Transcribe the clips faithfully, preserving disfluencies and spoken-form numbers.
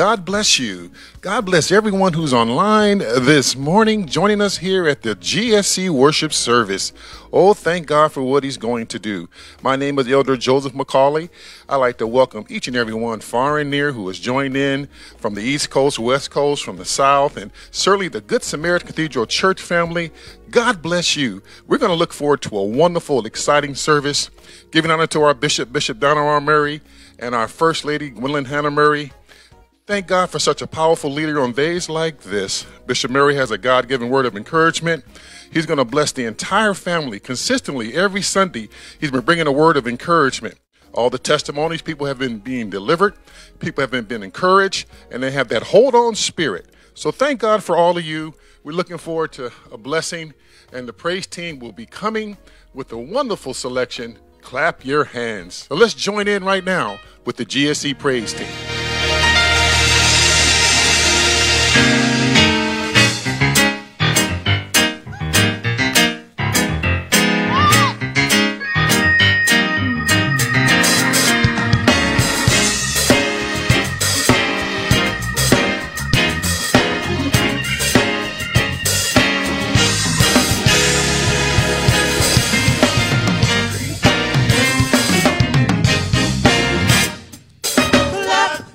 God bless you. God bless everyone who's online this morning, joining us here at the G S C worship service. Oh, thank God for what he's going to do. My name is Elder Joseph McCauley. I'd like to welcome each and every one far and near who has joined in from the East Coast, West Coast, from the South, and certainly the Good Samaritan Cathedral church family. God bless you. We're going to look forward to a wonderful, exciting service, giving honor to our Bishop, Bishop Donna R. Murray, and our First Lady, Gwendolyn Hannah Murray. Thank God for such a powerful leader on days like this. Bishop Murray has a God-given word of encouragement. He's going to bless the entire family consistently every Sunday. He's been bringing a word of encouragement. All the testimonies, people have been being delivered, people have been, been encouraged, and they have that hold-on spirit. So thank God for all of you. We're looking forward to a blessing, and the praise team will be coming with a wonderful selection. Clap your hands. So let's join in right now with the G S C praise team. Clap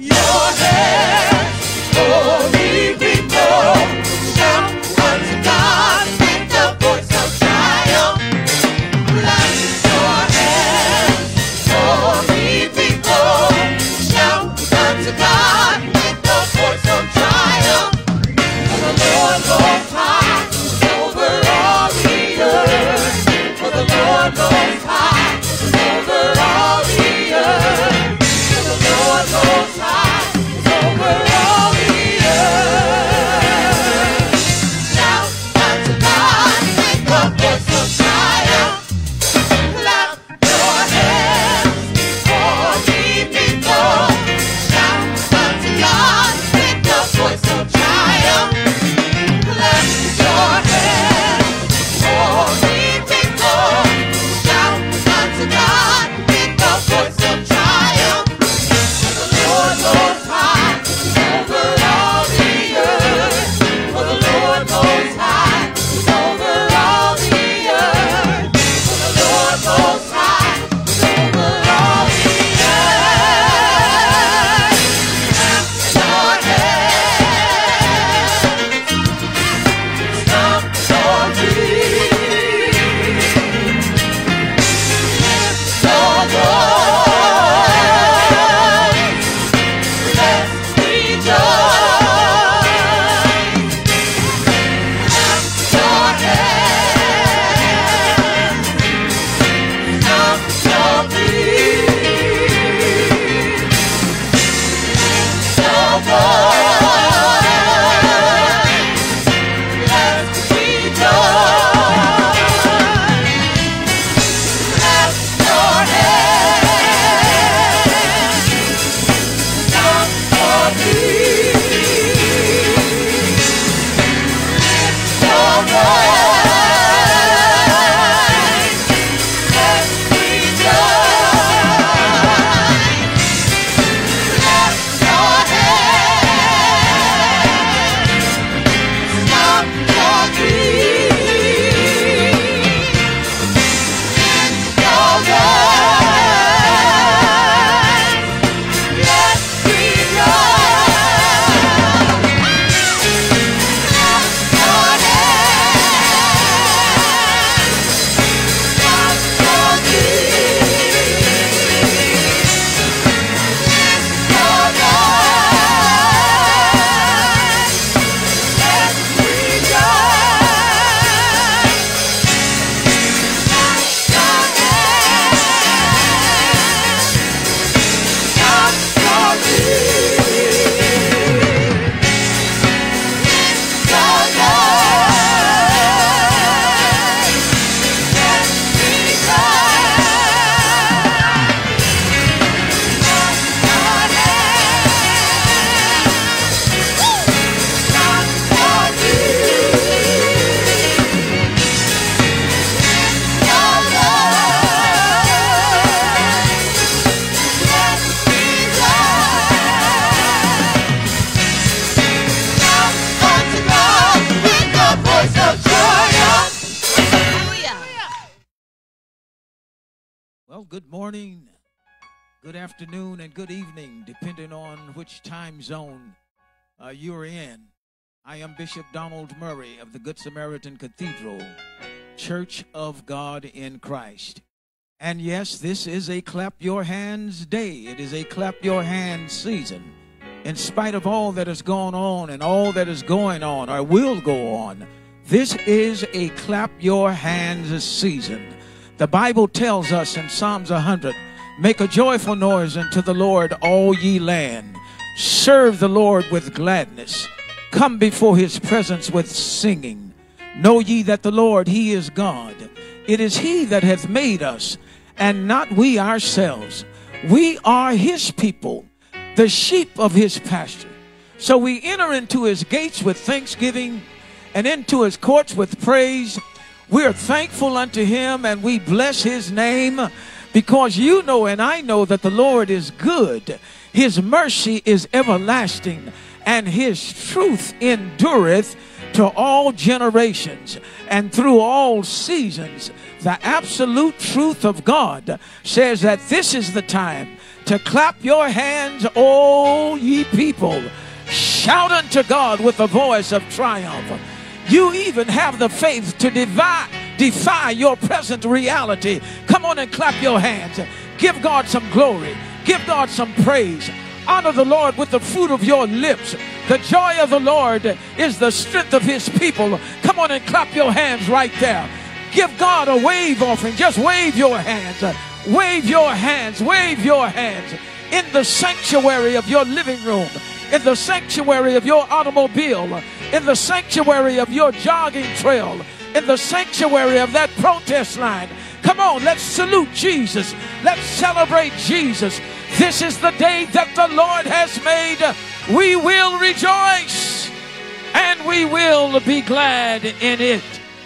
Well, good morning, good afternoon, and good evening, depending on which time zone uh, you're in. I am Bishop Donald Murray of the Good Samaritan Cathedral, Church of God in Christ. And yes, this is a clap your hands day. It is a clap your hands season. In spite of all that has gone on and all that is going on or will go on, this is a clap your hands season. The Bible tells us in Psalms one hundred, make a joyful noise unto the Lord, all ye land. Serve the Lord with gladness. Come before his presence with singing. Know ye that the Lord, he is God. It is he that hath made us, and not we ourselves. We are his people, the sheep of his pasture. So we enter into his gates with thanksgiving and into his courts with praise. We are thankful unto him and we bless his name, because you know and I know that the Lord is good. His mercy is everlasting, and his truth endureth to all generations and through all seasons. The absolute truth of God says that this is the time to clap your hands, all ye people. Shout unto God with a voice of triumph. You even have the faith to defy, defy your present reality. Come on and clap your hands. Give God some glory. Give God some praise. Honor the Lord with the fruit of your lips. The joy of the Lord is the strength of his people. Come on and clap your hands right there. Give God a wave offering. Just wave your hands. Wave your hands. Wave your hands. In the sanctuary of your living room, in the sanctuary of your automobile, in the sanctuary of your jogging trail, in the sanctuary of that protest line. Come on, let's salute Jesus. Let's celebrate Jesus. This is the day that the Lord has made. We will rejoice and we will be glad in it.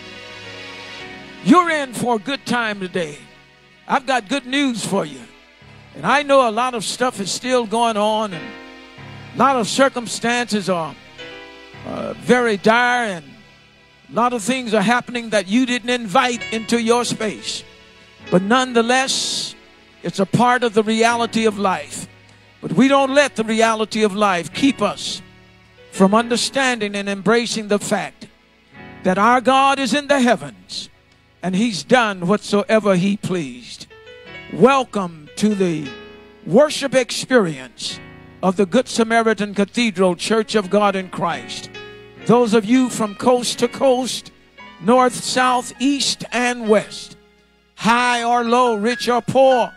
You're in for a good time today. I've got good news for you. And I know a lot of stuff is still going on, and a lot of circumstances are uh, very dire, and a lot of things are happening that you didn't invite into your space. But nonetheless, it's a part of the reality of life. But we don't let the reality of life keep us from understanding and embracing the fact that our God is in the heavens and he's done whatsoever he pleased. Welcome to the worship experience of the Good Samaritan Cathedral, Church of God in Christ. Those of you from coast to coast, north, south, east, and west, high or low, rich or poor,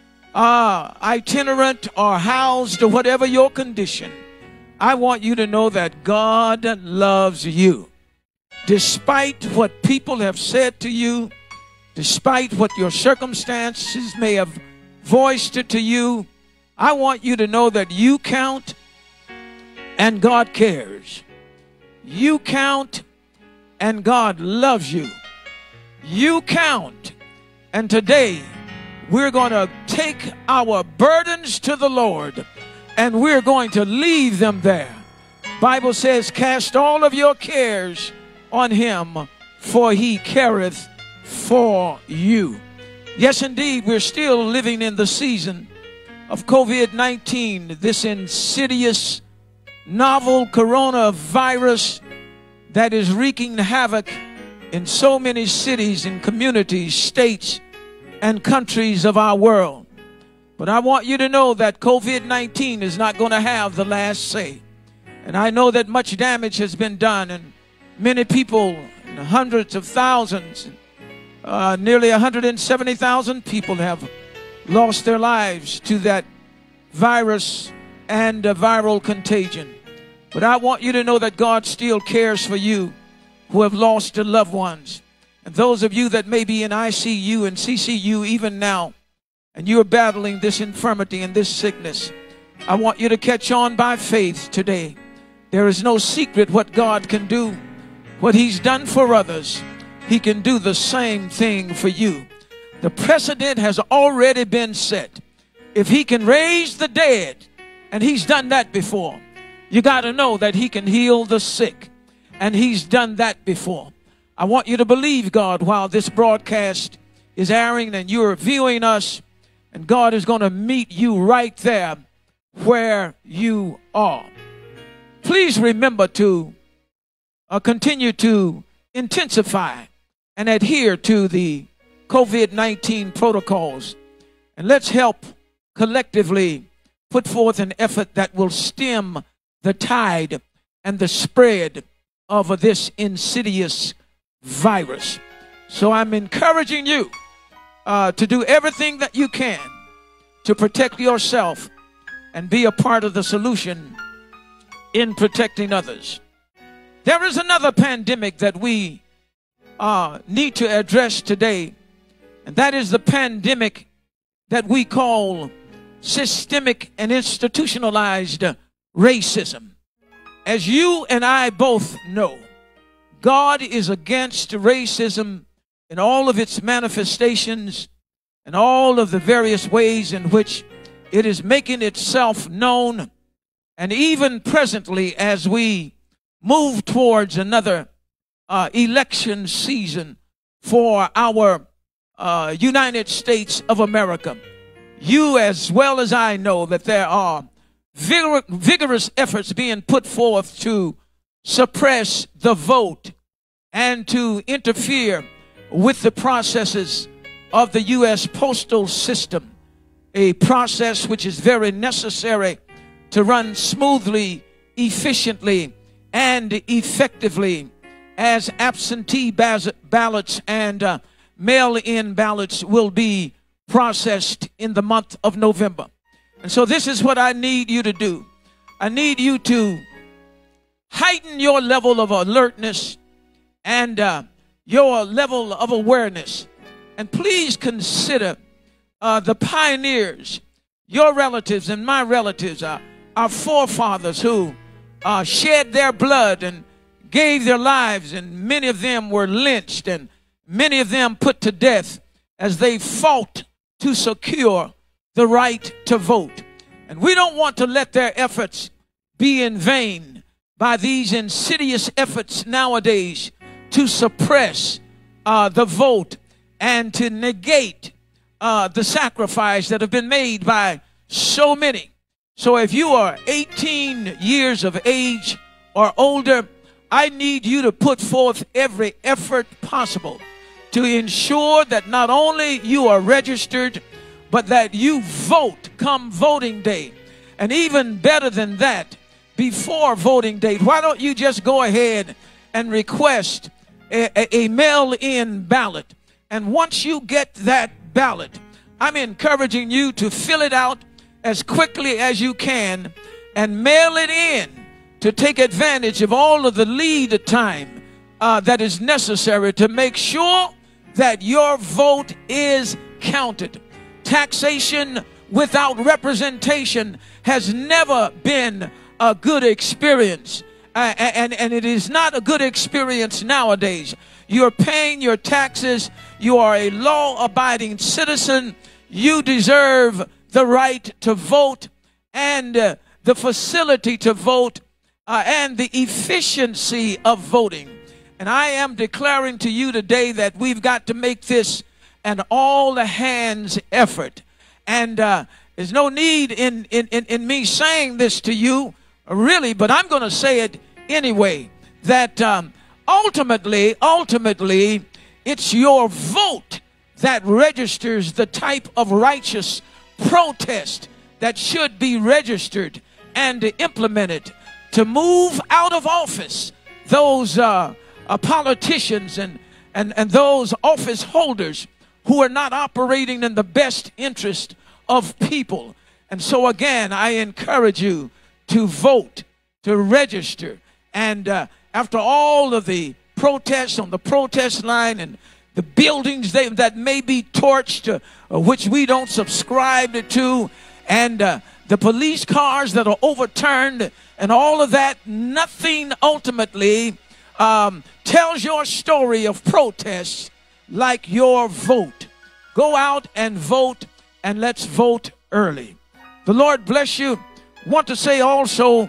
uh, itinerant or housed, or whatever your condition, I want you to know that God loves you. Despite what people have said to you, despite what your circumstances may have voiced it to you, I want you to know that you count and God cares. You count and God loves you. You count, and today we're going to take our burdens to the Lord and we're going to leave them there. Bible says, cast all of your cares on him, for he careth for you. Yes, indeed, we're still living in the season of COVID nineteen, this insidious novel coronavirus that is wreaking havoc in so many cities and communities, states, and countries of our world. But I want you to know that COVID nineteen is not going to have the last say. And I know that much damage has been done, and many people, hundreds of thousands, uh, nearly one hundred seventy thousand people have lost their lives to that virus and a viral contagion. But I want you to know that God still cares for you who have lost their loved ones. And those of you that may be in I C U and C C U even now, and you're battling this infirmity and this sickness, I want you to catch on by faith today. There is no secret what God can do. What he's done for others, he can do the same thing for you. The precedent has already been set. If he can raise the dead, and he's done that before, you got to know that he can heal the sick, and he's done that before. I want you to believe God while this broadcast is airing and you're viewing us And God is going to meet you right there where you are. Please remember to uh, continue to intensify and adhere to the COVID nineteen protocols. And let's help collectively put forth an effort that will stem the tide and the spread of this insidious virus. So I'm encouraging you uh, to do everything that you can to protect yourself and be a part of the solution in protecting others. There is another pandemic that we uh, need to address today, and that is the pandemic that we call systemic and institutionalized racism. As you and I both know, God is against racism in all of its manifestations and all of the various ways in which it is making itself known. And even presently, as we move towards another uh, election season for our uh, United States of America, you as well as I know that there are vigor vigorous efforts being put forth to suppress the vote and to interfere with the processes of the U S postal system, a process which is very necessary to run smoothly, efficiently, and effectively, as absentee ballots and uh, mail-in ballots will be processed in the month of November. And so this is what I need you to do. I need you to heighten your level of alertness and uh, your level of awareness. And please consider uh, the pioneers, your relatives and my relatives, uh, our forefathers who uh, shed their blood and gave their lives, and many of them were lynched and many of them put to death as they fought to secure the right to vote. And we don't want to let their efforts be in vain by these insidious efforts nowadays to suppress uh, the vote and to negate uh, the sacrifice that have been made by so many. So if you are eighteen years of age or older, I need you to put forth every effort possible to ensure that not only you are registered, but that you vote come voting day. And even better than that, before voting date, why don't you just go ahead and request a, a, a mail-in ballot? And once you get that ballot, I'm encouraging you to fill it out as quickly as you can and mail it in to take advantage of all of the lead time uh, that is necessary to make sure that your vote is counted. Taxation without representation has never been a good experience. Uh, and, and it is not a good experience nowadays. You're paying your taxes. You are a law-abiding citizen. You deserve the right to vote and uh, the facility to vote uh, and the efficiency of voting. And I am declaring to you today that we've got to make this an all-hands effort. And uh, there's no need in, in, in, in me saying this to you, really, but I'm going to say it anyway, that um, ultimately, ultimately, it's your vote that registers the type of righteous protest that should be registered and implemented to move out of office those uh, uh, politicians and, and, and those office holders who are not operating in the best interest of people. And so again, I encourage you to vote, to register. And uh, after all of the protests on the protest line and the buildings they, that may be torched, uh, which we don't subscribe to, and uh, the police cars that are overturned and all of that, nothing ultimately um, tells your story of protest like your vote. Go out and vote, and let's vote early. The Lord bless you. Want to say also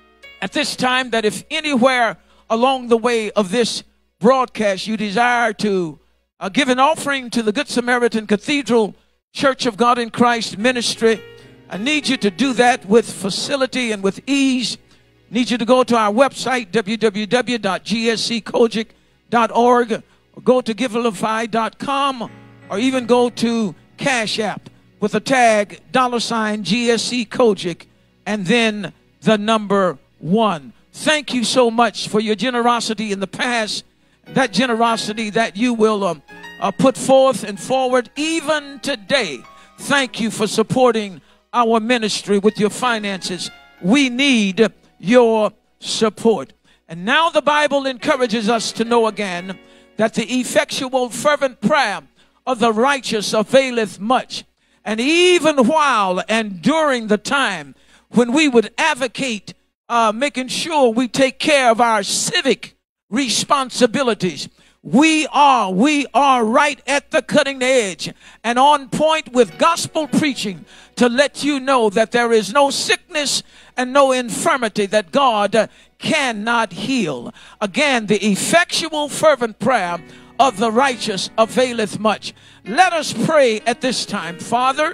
at this time that if anywhere along the way of this broadcast you desire to uh, give an offering to the Good Samaritan Cathedral Church of God in Christ Ministry. I need you to do that with facility and with ease. I need you to go to our website, w w w dot g s c kojic dot org, or go to givelify dot com, or even go to Cash App with the tag dollar sign G S C Kojic and then the number one. Thank you so much for your generosity in the past, that generosity that you will um, uh, put forth and forward even today. Thank you for supporting our ministry with your finances. We need your support. And now the Bible encourages us to know again that the effectual fervent prayer of the righteous availeth much. And even while and during the time when we would advocate uh, making sure we take care of our civic responsibilities, we are, we are right at the cutting edge and on point with gospel preaching to let you know that there is no sickness and no infirmity that God uh, cannot heal. Again, the effectual fervent prayer of the righteous availeth much. Let us pray at this time. Father,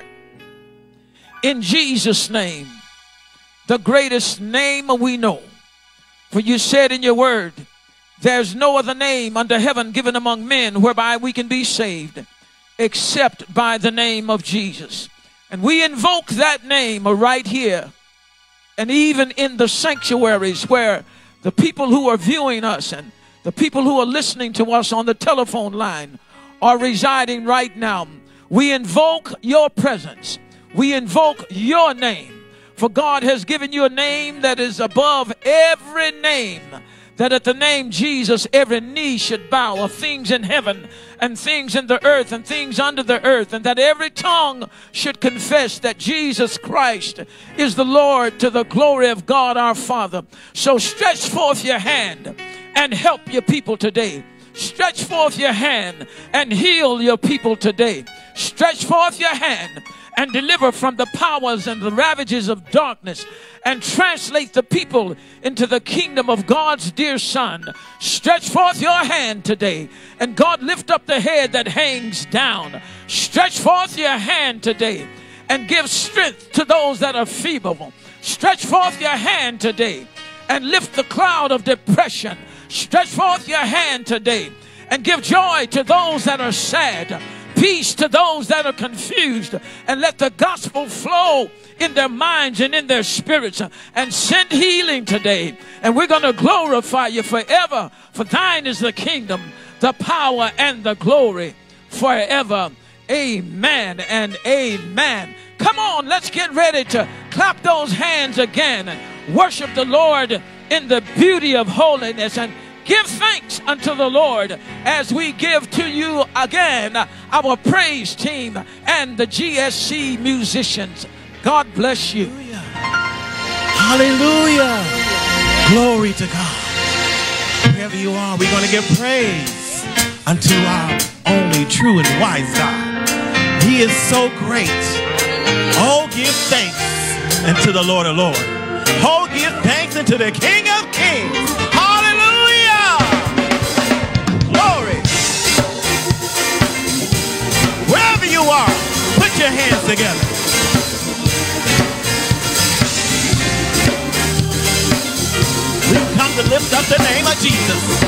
in Jesus' name, the greatest name we know, for you said in your word, there's no other name under heaven given among men whereby we can be saved except by the name of Jesus. And we invoke that name right here and even in the sanctuaries where the people who are viewing us and the people who are listening to us on the telephone line are residing right now. We invoke your presence. We invoke your name. For God has given you a name that is above every name, that at the name Jesus every knee should bow, of things in heaven and things in the earth and things under the earth, and that every tongue should confess that Jesus Christ is the Lord, to the glory of God our Father. So stretch forth your hand and help your people today. Stretch forth your hand and heal your people today. Stretch forth your hand and deliver from the powers and the ravages of darkness, and translate the people into the kingdom of God's dear Son. Stretch forth your hand today, and God, lift up the head that hangs down. Stretch forth your hand today and give strength to those that are feeble. Stretch forth your hand today and lift the cloud of depression. Stretch forth your hand today and give joy to those that are sad, peace to those that are confused, and let the gospel flow in their minds and in their spirits, and send healing today. And we're going to glorify you forever, for thine is the kingdom, the power, and the glory forever. Amen and amen. Come on, let's get ready to clap those hands again and worship the Lord in the beauty of holiness, and give thanks unto the Lord as we give to you again our praise team and the G S C musicians. God bless you. Hallelujah. Glory to God. Wherever you are, we're going to give praise unto our only true and wise God. He is so great. Oh, give thanks unto the Lord of Lords. Oh, give thanks unto the King of Kings. Hallelujah. Glory. Wherever you are, put your hands together. We've come to lift up the name of Jesus.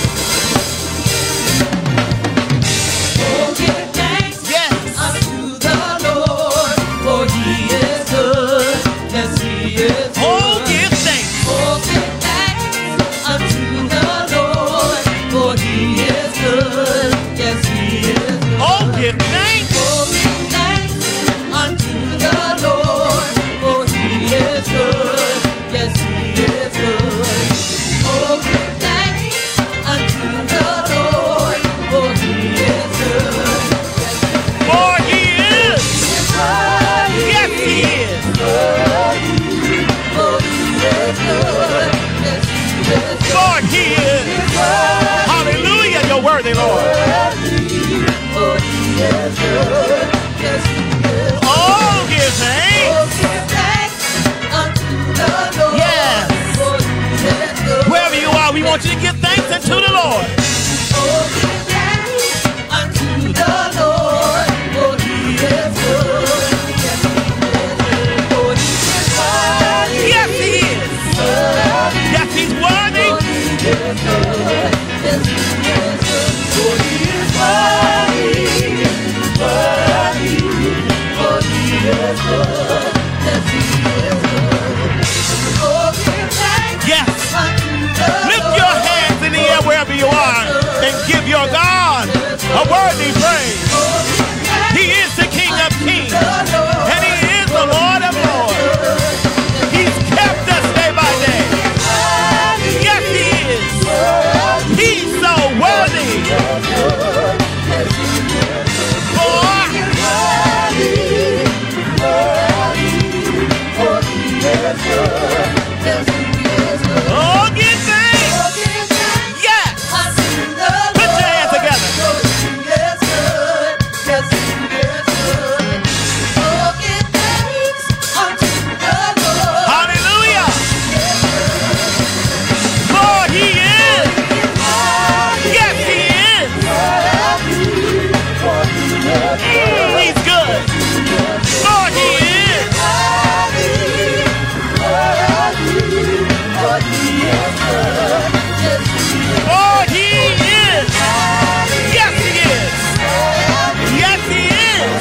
Oh, give thanks Yes. unto the Lord, for he is good. Yes, he is good. Oh, give thanks. Oh, give thanks unto the Lord, for he is good. Yes, he is good. Oh, give thanks. Oh, give thanks unto the Lord, for he is good. Yes, he is good. Oh, give thanks unto the Lord, for he is good. For he is. Yes, he is. For he is. Hallelujah, you're worthy, Lord. Oh, give thanks. Yes. Wherever you are, we want you to give thanks unto the Lord. Unto the Lord, for he is a worthy praise. He is the King of kings, and he is the Lord of lords. He's kept us day by day. Yes, he is. He's so worthy. Oh, give thanks. Yes. Put your hands together. Hallelujah. For he is. Yes, he is. Mm, he's good. For he is. For he is. Yes, he is. Yes, he is.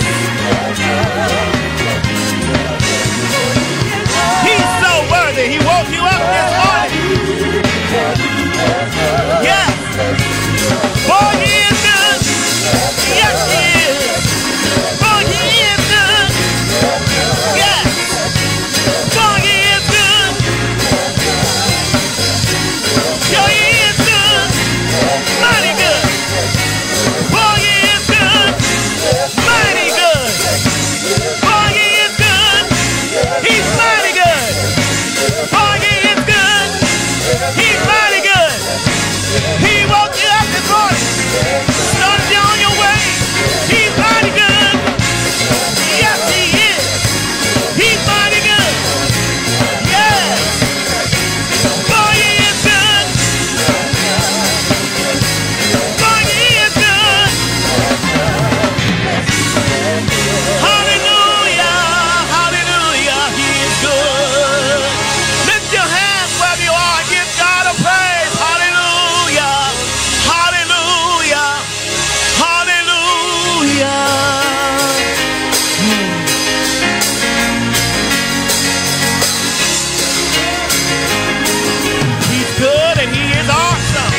He's so worthy. He woke you up this morning. Yes. For he is good. Yes, he is. For he is good. Yes. For he is good. For he is good. Mighty good. For he is good. Mighty good. For he is good. He's mighty good. For he is good. He's mighty good. He woke you up this morning. Started you on your way. He's mighty good. Yes, he is. He's mighty good. Yes. For he is good. For he is good. Hallelujah. Hallelujah. He is good. Lift your hands wherever you are and give God a praise. Hallelujah. Hallelujah. Hallelujah. He's good and he is awesome.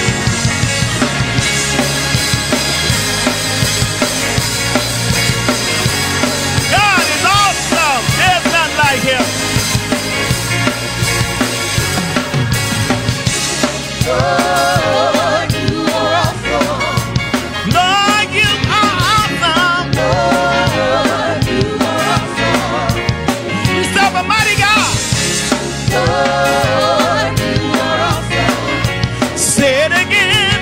God is awesome. There's none like him. Lord, you are awesome. We serve a mighty God. Say it again.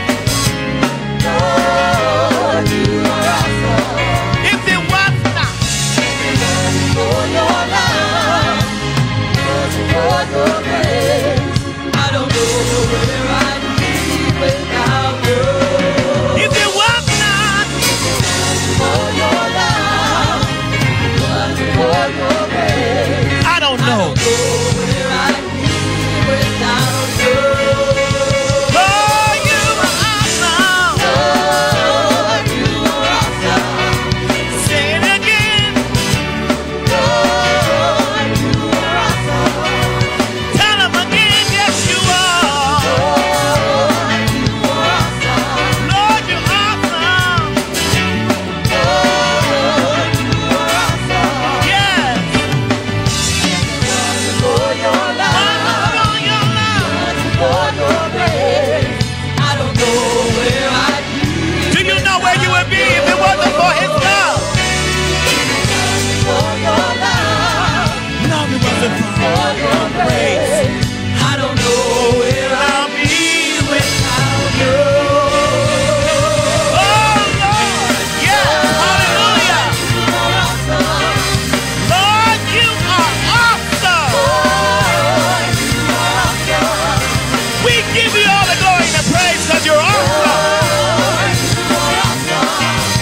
If it was not I don't know where I'd be without you. if it was not For your love, but for your grace, I don't I know. don't know where I'd be without you. Lord, you are awesome. Lord, you are awesome. Say it again. Lord, you are awesome. Tell him again. Yes, you are. Lord, you are awesome. Lord, you're awesome. Lord, you are awesome. Yes. For your love, Wonderful on your love. for your grace, I don't know where I'd be. Do you know where you would be if it wasn't for his love? For your love, No, it wasn't for your grace, I don't know where I'd I'll be with without you. Oh, Lord. Yes. Hallelujah. You are awesome. Lord, you are awesome. Lord, you are awesome. We give you all the glory and the praise because you're awesome. Lord, you are awesome.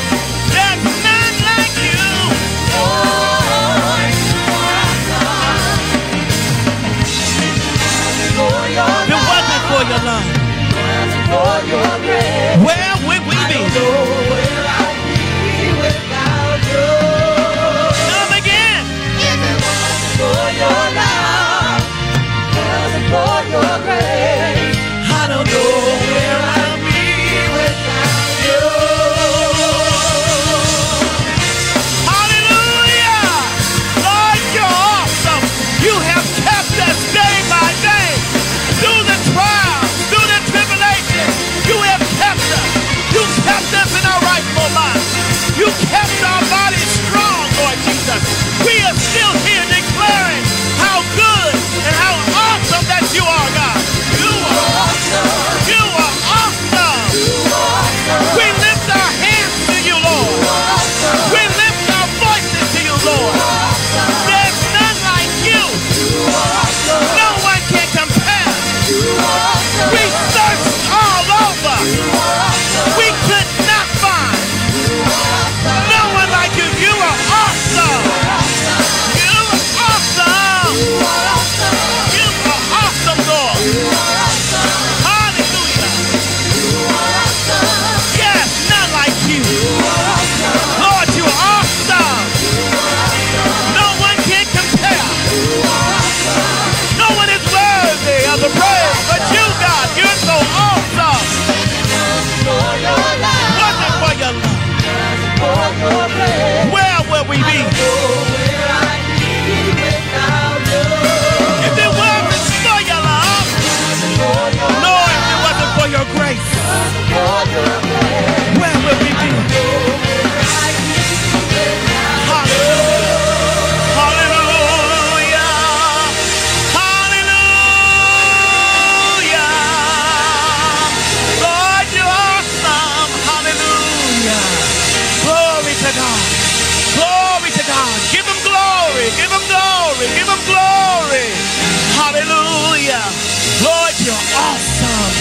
God. Give him glory. Give him glory. Give him glory. Hallelujah. Lord, you're awesome.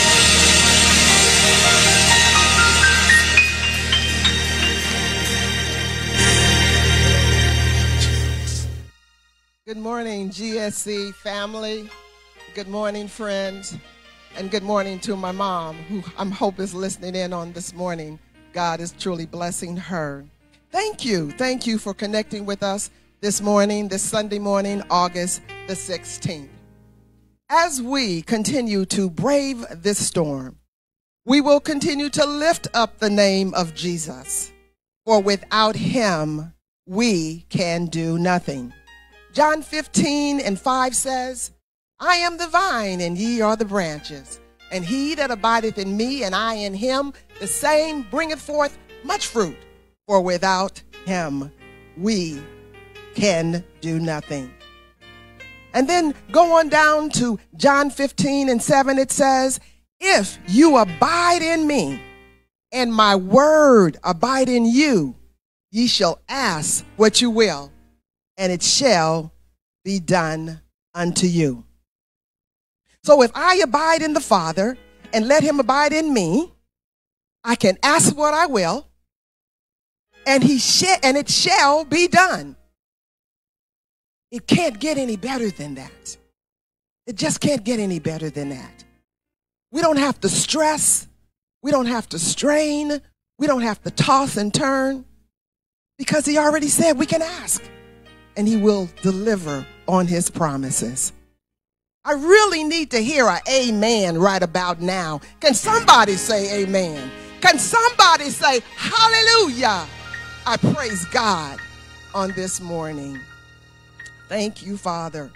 Good morning, G S C family. Good morning, friends. And good morning to my mom, who I hope is listening in on this morning. God is truly blessing her. Thank you. Thank you for connecting with us this morning, this Sunday morning, August the sixteenth. As we continue to brave this storm, we will continue to lift up the name of Jesus. For without him, we can do nothing. John fifteen and five says, I am the vine, and ye are the branches. And he that abideth in me, and I in him, the same bringeth forth much fruit. For without him, we can do nothing. And then go on down to John fifteen and seven. It says, if you abide in me, and my word abide in you, ye shall ask what you will, and it shall be done unto you. So if I abide in the Father and let him abide in me, I can ask what I will, and he sh- and it shall be done. It can't get any better than that. It just can't get any better than that. We don't have to stress. We don't have to strain. We don't have to toss and turn, because he already said we can ask, and he will deliver on his promises. I really need to hear an amen right about now. Can somebody say amen? Can somebody say hallelujah? I praise God on this morning. Thank you, Father.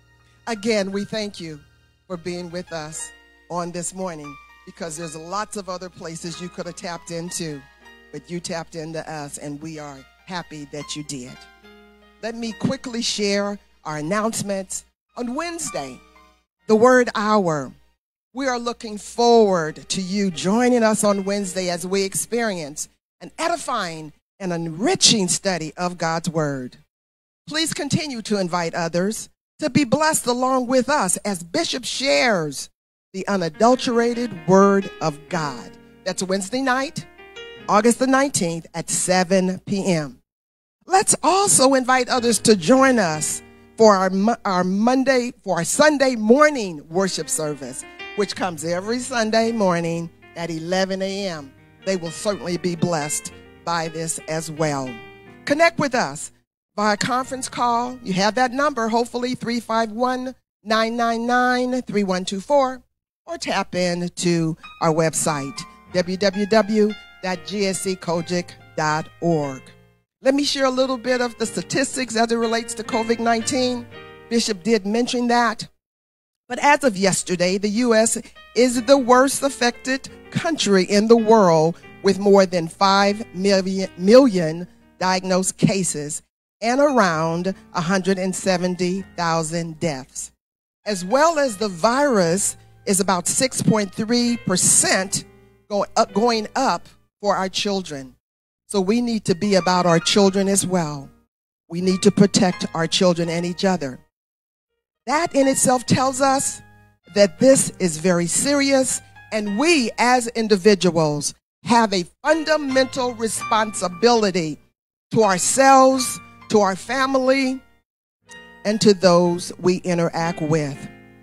Again, we thank you for being with us on this morning, because there's lots of other places you could have tapped into, but you tapped into us, and we are happy that you did. Let me quickly share our announcements. On Wednesday, the Word Hour, we are looking forward to you joining us on Wednesday as we experience an edifying and enriching study of God's Word. Please continue to invite others to be blessed along with us as Bishop shares the unadulterated Word of God. That's Wednesday night, August the nineteenth at seven p.m. Let's also invite others to join us for our, our Monday, for our Sunday morning worship service, which comes every Sunday morning at eleven a.m. They will certainly be blessed by this as well. Connect with us via conference call. You have that number, hopefully three five one, nine nine nine, three one two four, or tap in to our website, w w w dot g s c c o g i c dot org. Let me share a little bit of the statistics as it relates to COVID nineteen. Bishop did mention that. But as of yesterday, the U S is the worst affected country in the world, with more than five million, million diagnosed cases and around one hundred seventy thousand deaths. As well as the virus is about six point three percent going up, going up for our children. So we need to be about our children as well. We need to protect our children and each other. That in itself tells us that this is very serious, and we as individuals have a fundamental responsibility to ourselves, to our family, and to those we interact with.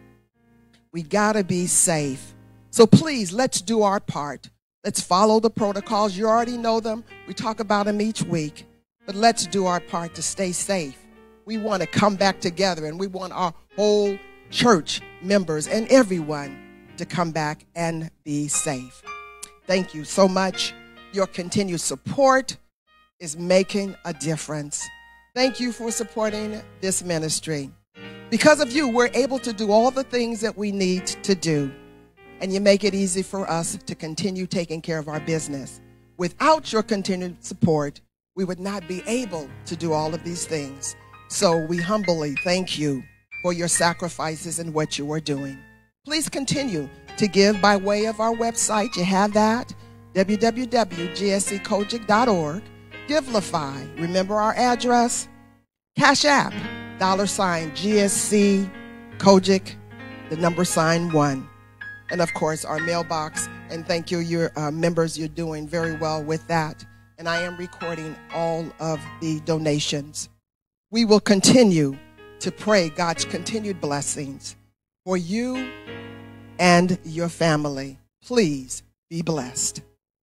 We gotta be safe. So please, let's do our part. Let's follow the protocols. You already know them. We talk about them each week. But let's do our part to stay safe. We want to come back together, and we want our whole church members and everyone to come back and be safe. Thank you so much. Your continued support is making a difference. Thank you for supporting this ministry. Because of you, we're able to do all the things that we need to do. And you make it easy for us to continue taking care of our business. Without your continued support, we would not be able to do all of these things. So we humbly thank you for your sacrifices and what you are doing. Please continue to give by way of our website. You have that, w w w dot g s c c o g i c dot org. Givelify. Remember our address? Cash App, dollar sign G S C, C O G I C, the number sign one. And of course, our mailbox. And thank you, your uh, members. You're doing very well with that. And I am recording all of the donations. We will continue to pray God's continued blessings for you and your family. Please be blessed.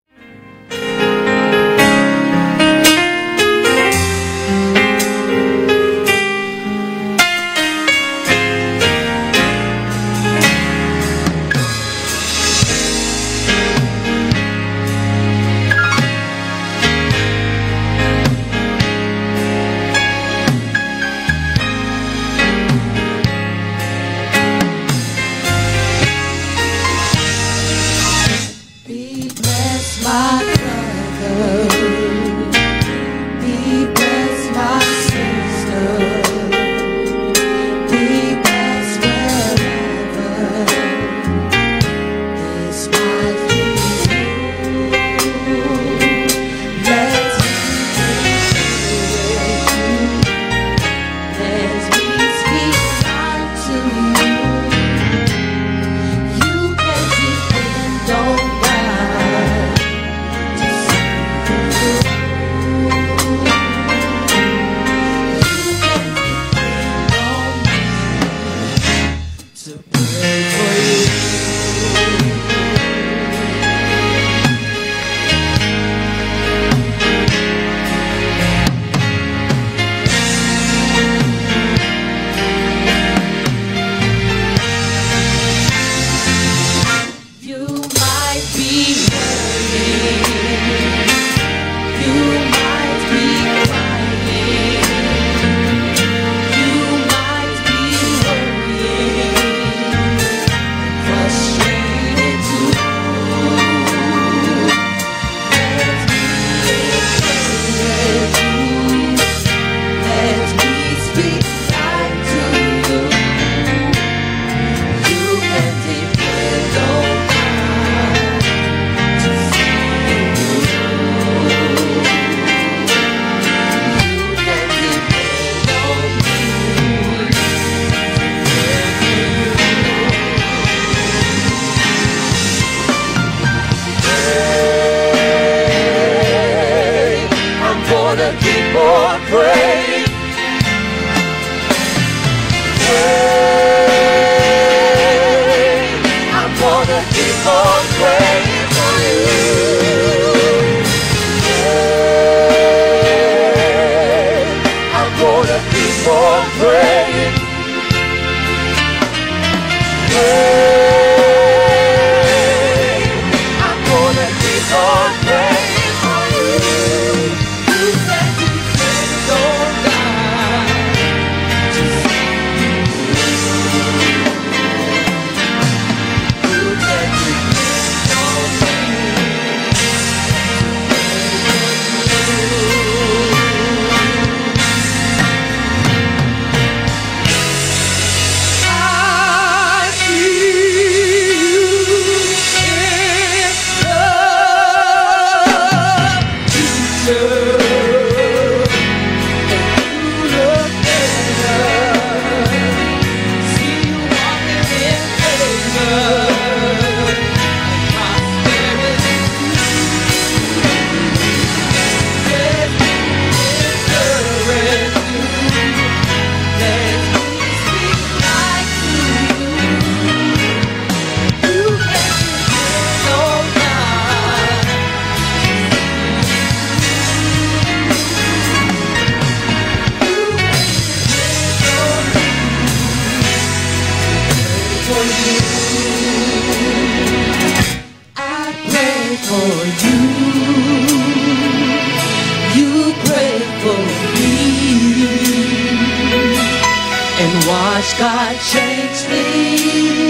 Watch God change me.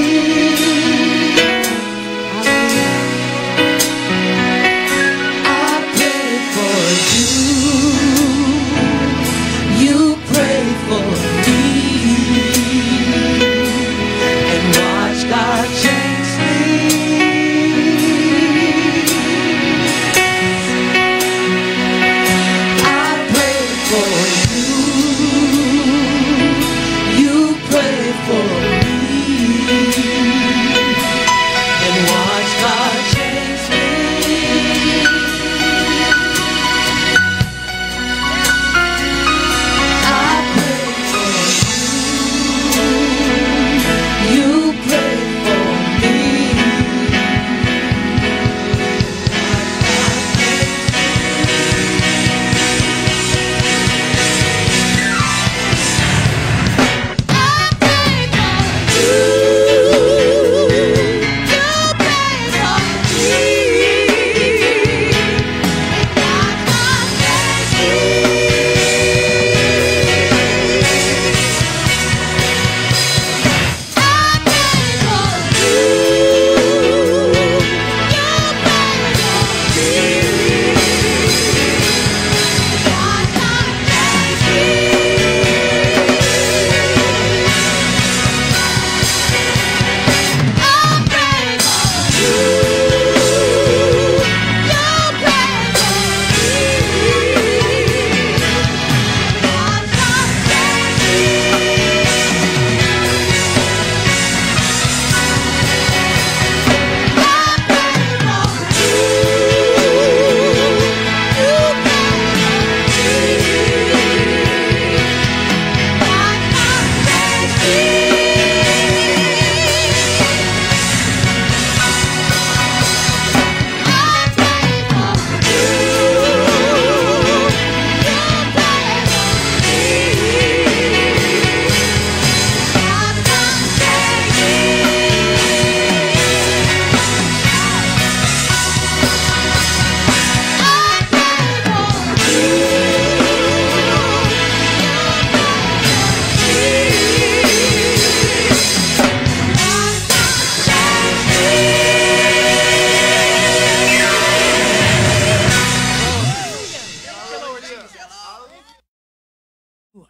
I pray for you. You pray for me. And watch God change me.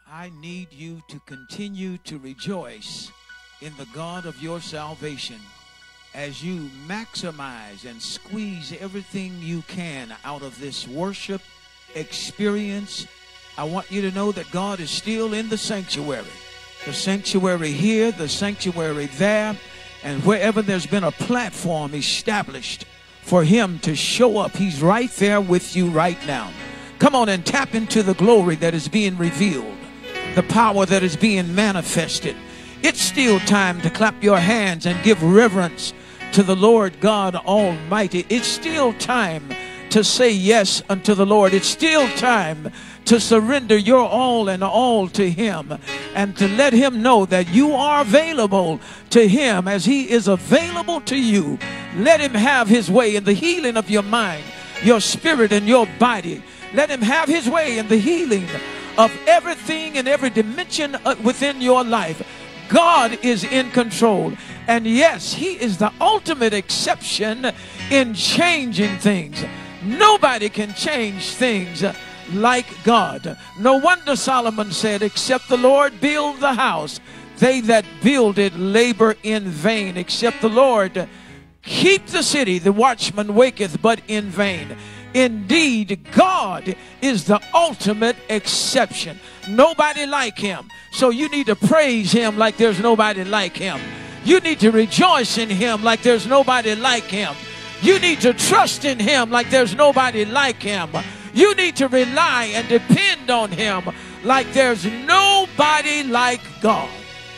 I need you to continue to rejoice in the God of your salvation as you maximize and squeeze everything you can out of this worship experience. I want you to know that God is still in the sanctuary. The sanctuary here, the sanctuary there, and wherever there's been a platform established for him to show up, he's right there with you right now. Come on and tap into the glory that is being revealed, the power that is being manifested. It's still time to clap your hands and give reverence to the Lord God Almighty. It's still time to say yes unto the Lord. It's still time to surrender your all and all to him, and to let him know that you are available to him as he is available to you. Let him have his way in the healing of your mind, your spirit, and your body. Let him have his way in the healing of everything and every dimension within your life. God is in control. And yes, he is the ultimate exception in changing things. Nobody can change things like God. No wonder Solomon said, except the Lord build the house, they that build it labor in vain. Except the Lord keep the city, the watchman waketh but in vain. Indeed, God is the ultimate exception. Nobody like him. So you need to praise him like there's nobody like him. You need to rejoice in him like there's nobody like him. You need to trust in him like there's nobody like him. You need to rely and depend on him like there's nobody like God.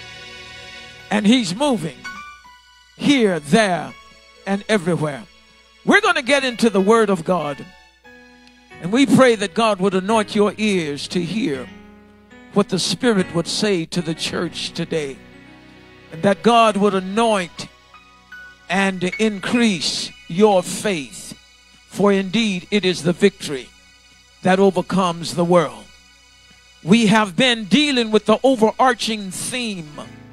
And he's moving here, there, and everywhere. We're going to get into the Word of God. And we pray that God would anoint your ears to hear what the Spirit would say to the church today. And that God would anoint and increase your faith. For indeed, it is the victory that overcomes the world. We have been dealing with the overarching theme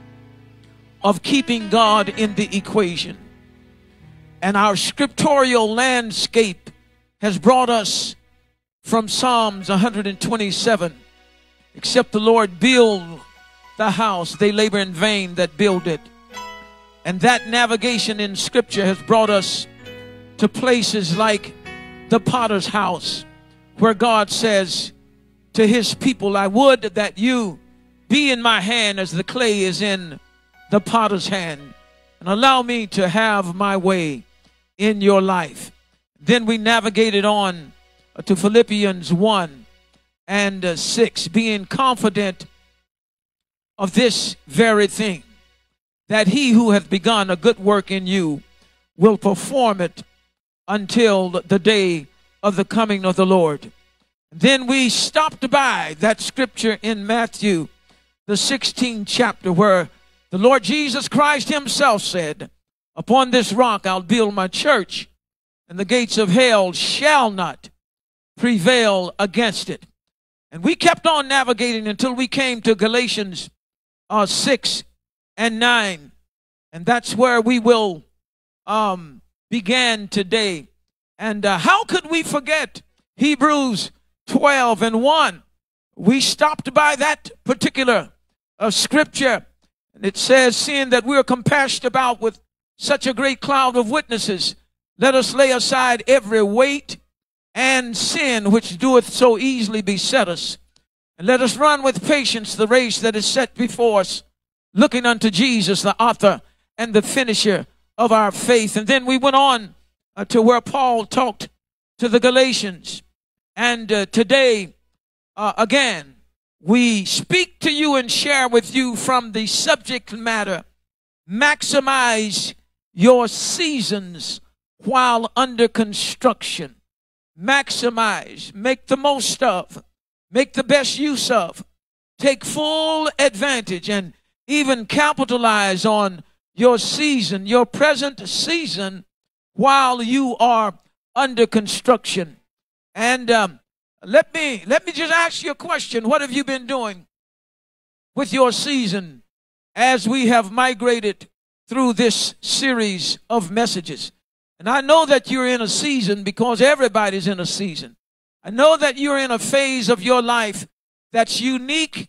of keeping God in the equation. And our scriptural landscape has brought us from Psalms one hundred twenty-seven. Except the Lord build the house, they labor in vain that build it. And that navigation in scripture has brought us to places like the potter's house, where God says to his people, I would that you be in my hand as the clay is in the potter's hand, and allow me to have my way in your life. Then we navigated on to Philippians one and six, being confident of this very thing, that he who hath begun a good work in you will perform it until the day of the coming of the Lord. Then we stopped by that scripture in Matthew, the sixteenth chapter, where the Lord Jesus Christ himself said, upon this rock I'll build my church, and the gates of hell shall not prevail against it. And we kept on navigating until we came to Galatians uh, six and nine. And that's where we will um, begin today. And uh, how could we forget Hebrews twelve and one? We stopped by that particular uh, scripture. And it says, seeing that we are compassed about with such a great cloud of witnesses, let us lay aside every weight and sin which doeth so easily beset us. And let us run with patience the race that is set before us, looking unto Jesus, the author and the finisher of our faith. And then we went on uh, to where Paul talked to the Galatians. And uh, today, uh, again, we speak to you and share with you from the subject matter, maximize your seasons while under construction. Maximize, make the most of, make the best use of, take full advantage, and even capitalize on your season, your present season, while you are under construction. And um, let me let me just ask you a question. What have you been doing with your season as we have migrated through this series of messages? And I know that you're in a season because everybody's in a season. I know that you're in a phase of your life that's unique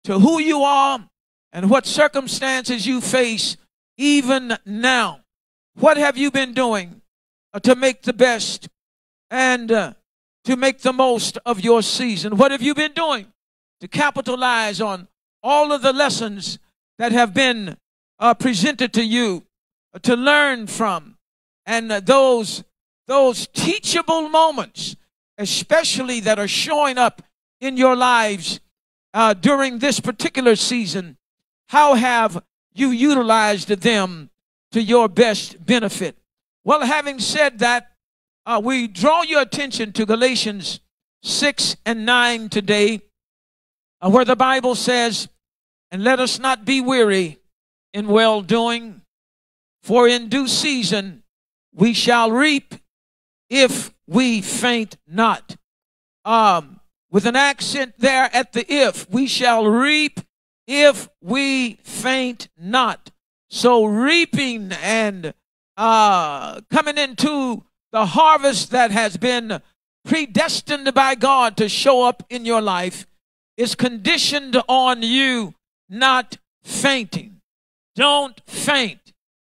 to who you are and what circumstances you face even now. What have you been doing uh, to make the best and uh, to make the most of your season? What have you been doing to capitalize on all of the lessons that have been uh, presented to you uh, to learn from? And uh, those, those teachable moments, especially that are showing up in your lives uh, during this particular season, how have you utilized them to your best benefit? Well, having said that, uh, we draw your attention to Galatians six and nine today, uh, where the Bible says, "And let us not be weary in well-doing, for in due season we shall reap if we faint not." Um, with an accent there at the if, we shall reap if we faint not. So reaping and uh, coming into the harvest that has been predestined by God to show up in your life is conditioned on you not fainting. Don't faint.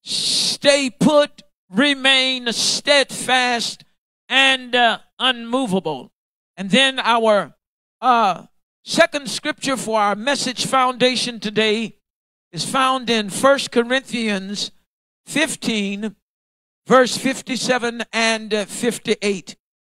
Stay put, remain steadfast and uh, unmovable. And then our uh, second scripture for our message foundation today is found in First Corinthians fifteen, verse fifty-seven and fifty-eight.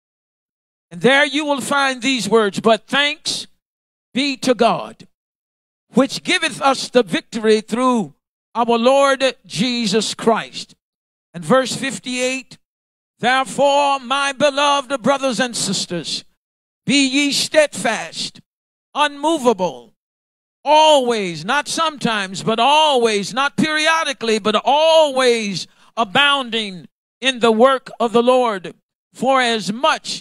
And there you will find these words, "But thanks be to God, which giveth us the victory through our Lord Jesus Christ." And verse fifty-eight, "Therefore, my beloved brothers and sisters, be ye steadfast, unmovable, always," not sometimes, but always, not periodically, but always abounding in the work of the Lord, for as much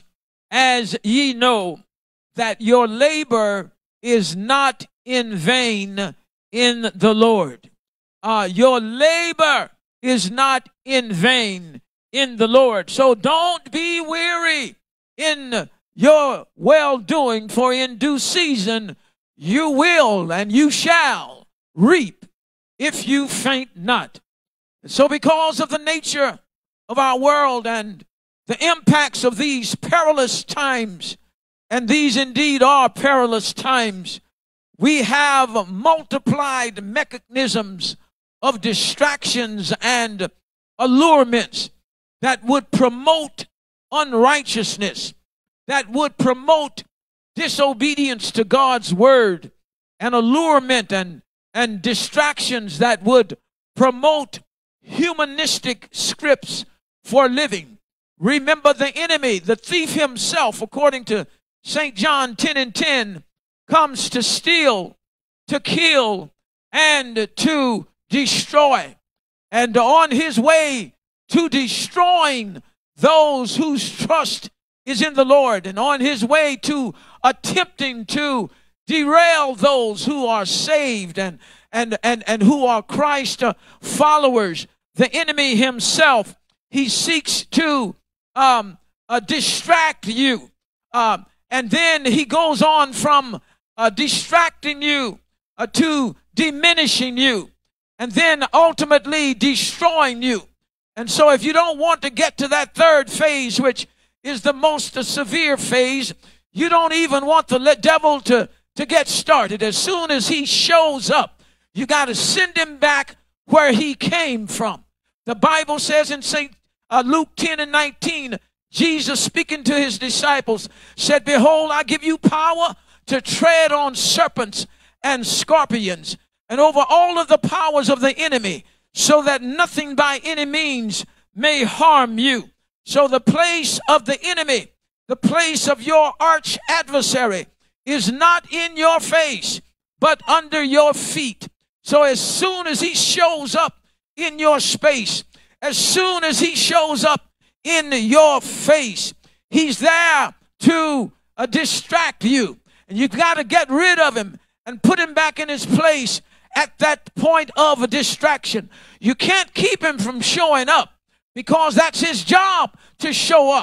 as ye know that your labor is not in vain in the Lord. Uh, your labor is not in vain in the Lord. So don't be weary in your well-doing, for in due season you will and you shall reap if you faint not. So because of the nature of our world and the impacts of these perilous times, and these indeed are perilous times, we have multiplied mechanisms of distractions and allurements that would promote unrighteousness, that would promote disobedience to God's word, and allurement and, and distractions that would promote humanistic scripts for living. Remember, the enemy, the thief himself, according to Saint John ten and ten, comes to steal, to kill, and to destroy. And on his way to destroying those whose trust is in the Lord, and on his way to attempting to derail those who are saved and and and, and who are Christ uh, followers, the enemy himself, he seeks to um, uh, distract you. Uh, and then he goes on from uh, distracting you uh, to diminishing you, and then ultimately destroying you. And so if you don't want to get to that third phase, which is the most uh, severe phase, you don't even want the devil to, to get started. As soon as he shows up, you got to send him back where he came from. The Bible says in Saint uh, Luke ten and nineteen, Jesus speaking to his disciples said, "Behold, I give you power to tread on serpents and scorpions and over all of the powers of the enemy, so that nothing by any means may harm you." So the place of the enemy, the place of your arch adversary, is not in your face, but under your feet. So as soon as he shows up in your space, as soon as he shows up in your face, he's there to uh, distract you. And you've got to get rid of him and put him back in his place at that point of a distraction. You can't keep him from showing up, because that's his job to show up.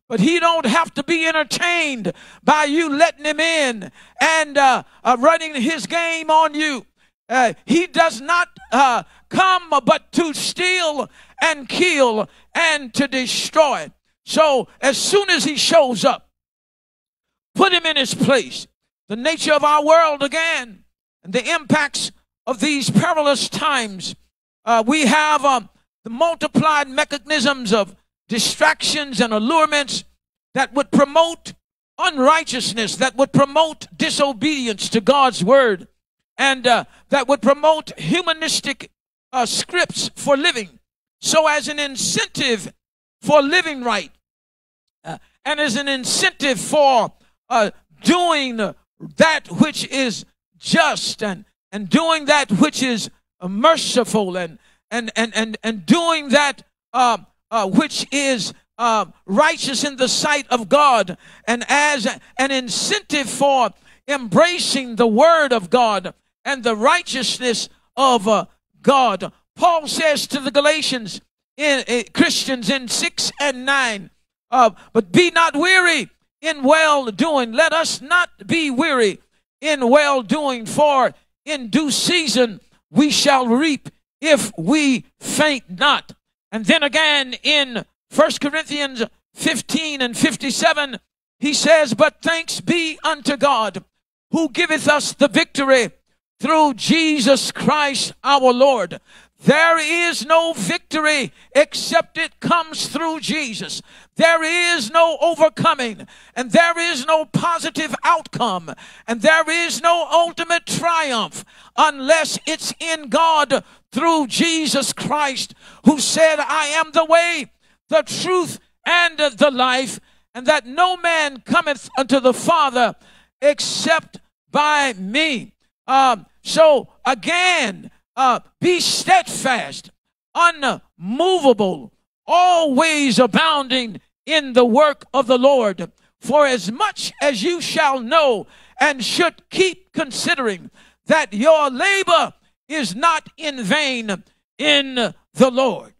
but he don't have to be entertained by you letting him in and uh, uh, running his game on you. Uh, he does not uh, come but to steal and kill and to destroy. So as soon as he shows up, put him in his place. The nature of our world again and the impacts of these perilous times. Uh, we have um, the multiplied mechanisms of distractions and allurements that would promote unrighteousness, that would promote disobedience to God's word, and uh, that would promote humanistic uh, scripts for living. So as an incentive for living right, uh, and as an incentive for uh, doing that which is just, and, and doing that which is uh, merciful, and, and, and, and, and doing that uh, uh, which is uh, righteous in the sight of God, and as an incentive for embracing the word of God and the righteousness of uh, God. Paul says to the Galatians, in, in Christians in six and nine, uh, but be not weary in well-doing. Let us not be weary in well-doing, for in due season we shall reap if we faint not. And then again in First Corinthians fifteen and fifty-seven, he says, but thanks be unto God, who giveth us the victory through Jesus Christ our Lord. There is no victory except it comes through Jesus. There is no overcoming, and there is no positive outcome, and there is no ultimate triumph unless it's in God through Jesus Christ, who said, I am the way, the truth, and the life, and that no man cometh unto the Father except by me. Um, so again, uh, be steadfast, unmovable, always abounding in the work of the Lord. For as much as you shall know and should keep considering that your labor is not in vain in the Lord.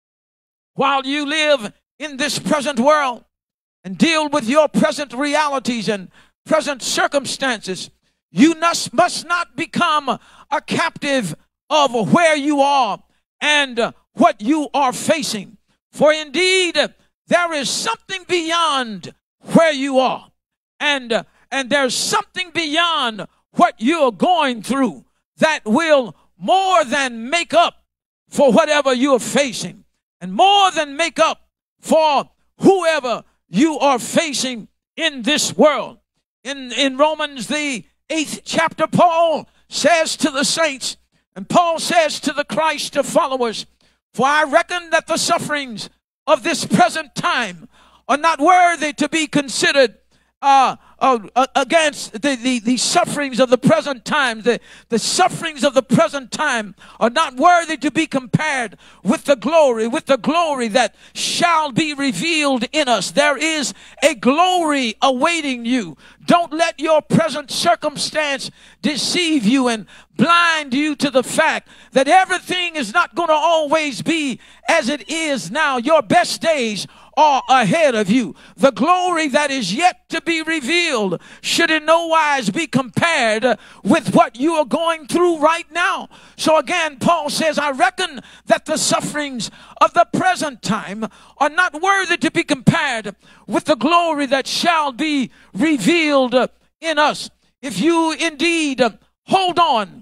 While you live in this present world and deal with your present realities and present circumstances, you must, must not become a captive of where you are and what you are facing. For indeed, there is something beyond where you are. And, and there's something beyond what you're going through that will more than make up for whatever you're facing, and more than make up for whoever you are facing in this world. In, in Romans, the eighth chapter, Paul says to the saints, and Paul says to the Christ followers, for I reckon that the sufferings of this present time are not worthy to be considered uh, uh, against the, the, the sufferings of the present time. The, the sufferings of the present time are not worthy to be compared with the glory, with the glory that shall be revealed in us. There is a glory awaiting you. Don't let your present circumstance deceive you and blind you to the fact that everything is not going to always be as it is now. Your best days are ahead of you. The glory that is yet to be revealed should in no wise be compared with what you are going through right now. So again, Paul says, I reckon that the sufferings of the present time are not worthy to be compared with the glory that shall be revealed in us. If you indeed hold on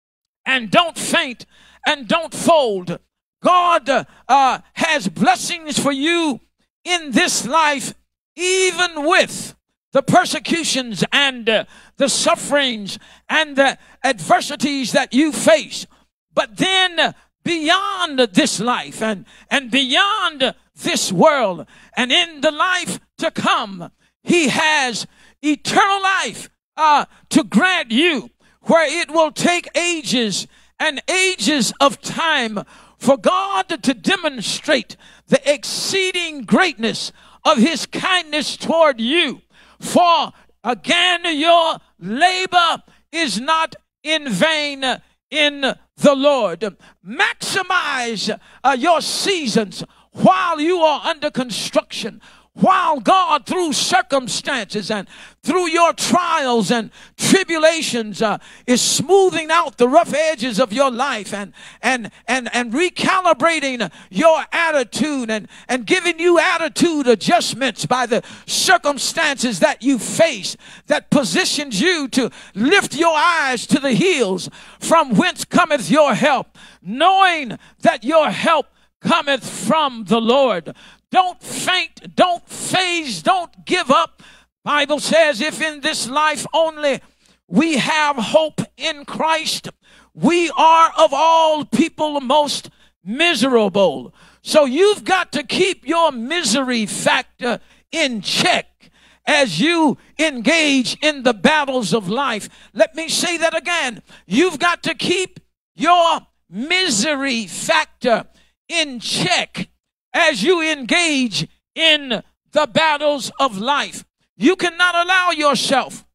and don't faint and don't fold, God uh, has blessings for you in this life, even with the persecutions and uh, the sufferings and the adversities that you face. But then uh, beyond this life and, and beyond this world and in the life to come, he has eternal life uh, to grant you, where it will take ages and ages of time for God to demonstrate the exceeding greatness of his kindness toward you. For again, your labor is not in vain in the Lord. Maximize uh, your seasons while you are under construction, while God, through circumstances and through your trials and tribulations, uh, is smoothing out the rough edges of your life and and and and recalibrating your attitude and and giving you attitude adjustments by the circumstances that you face, that positions you to lift your eyes to the hills from whence cometh your help, knowing that your help cometh from the Lord. Don't faint, don't phase, don't give up. Bible says, if in this life only we have hope in Christ, we are of all people most miserable. So you've got to keep your misery factor in check as you engage in the battles of life. Let me say that again. You've got to keep your misery factor in check as you engage in the battles of life. You cannot allow yourself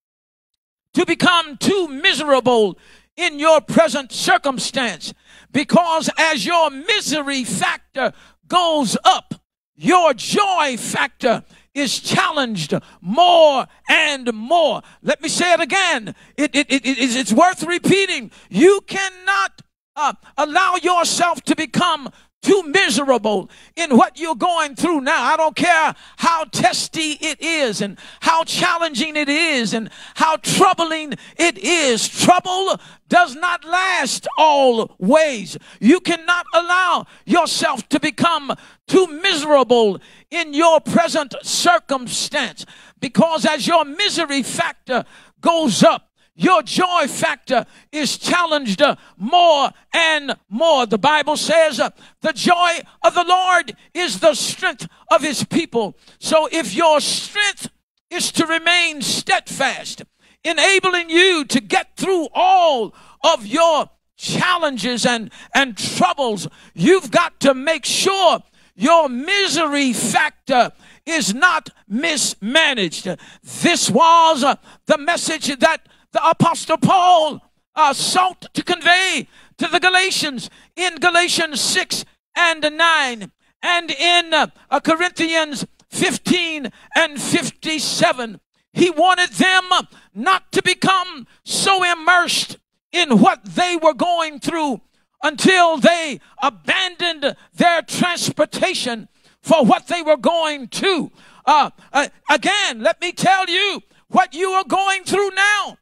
to become too miserable in your present circumstance, because as your misery factor goes up, your joy factor is challenged more and more. Let me say it again. It, it, it, it, it's worth repeating. You cannot uh, allow yourself to become too miserable in what you're going through now. I don't care how testy it is and how challenging it is and how troubling it is. Trouble does not last always. You cannot allow yourself to become too miserable in your present circumstance, because as your misery factor goes up, your joy factor is challenged uh, more and more. The Bible says uh, the joy of the Lord is the strength of his people. So if your strength is to remain steadfast, enabling you to get through all of your challenges and, and troubles, you've got to make sure your misery factor is not mismanaged. This was uh, the message that the Apostle Paul uh, sought to convey to the Galatians in Galatians six and nine, and in uh, uh, Corinthians fifteen and fifty-seven. He wanted them uh, not to become so immersed in what they were going through until they abandoned their transportation for what they were going to. Uh, uh, again, let me tell you, what you are going through now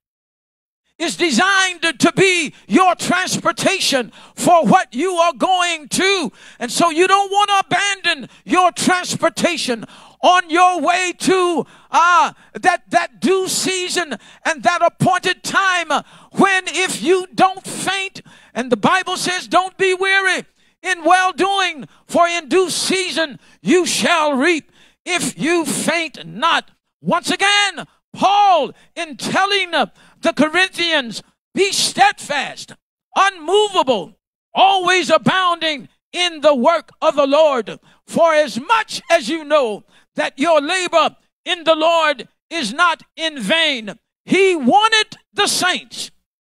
is designed to be your transportation for what you are going to. And so you don't want to abandon your transportation on your way to uh, that, that due season and that appointed time uh, when if you don't faint, and the Bible says don't be weary in well-doing, for in due season you shall reap if you faint not. Once again, Paul, in telling uh, the Corinthians, be steadfast, unmovable, always abounding in the work of the Lord, for as much as you know that your labor in the Lord is not in vain. He wanted the saints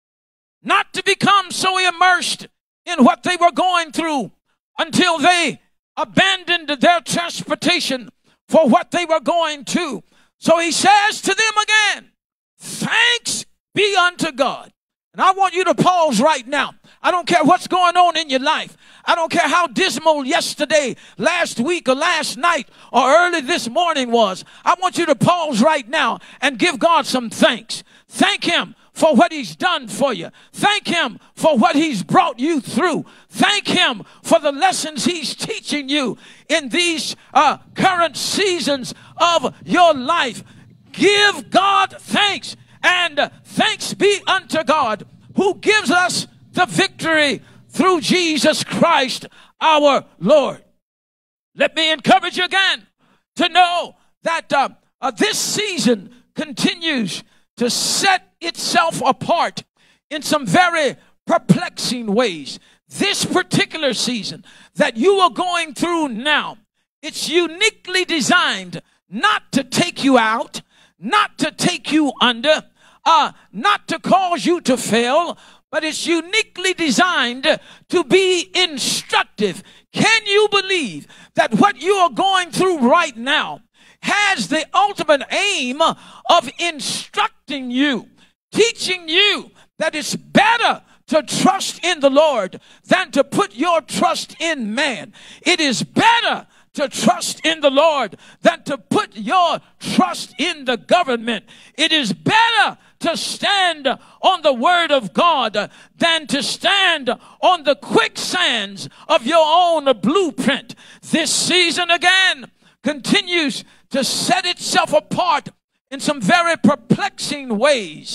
not to become so immersed in what they were going through until they abandoned their transportation for what they were going to. So he says to them again, thanks be unto God. And I want you to pause right now. I don't care what's going on in your life. I don't care how dismal yesterday, last week, or last night, or early this morning was. I want you to pause right now and give God some thanks. Thank him for what he's done for you. Thank him for what he's brought you through. Thank him for the lessons he's teaching you in these uh, current seasons of your life. Give God thanks, and uh, thanks be unto God who gives us the victory through Jesus Christ our Lord. Let me encourage you again to know that uh, uh, this season continues to set itself apart in some very perplexing ways. This particular season that you are going through now, it's uniquely designed not to take you out, not to take you under, uh, not to cause you to fail, but it's uniquely designed to be instructive. Can you believe that what you are going through right now has the ultimate aim of instructing you, teaching you that it's better to trust in the Lord than to put your trust in man. It is better to trust in the Lord than to put your trust in the government. It is better to stand on the word of God than to stand on the quicksands of your own blueprint. This season again continues to set itself apart in some very perplexing ways.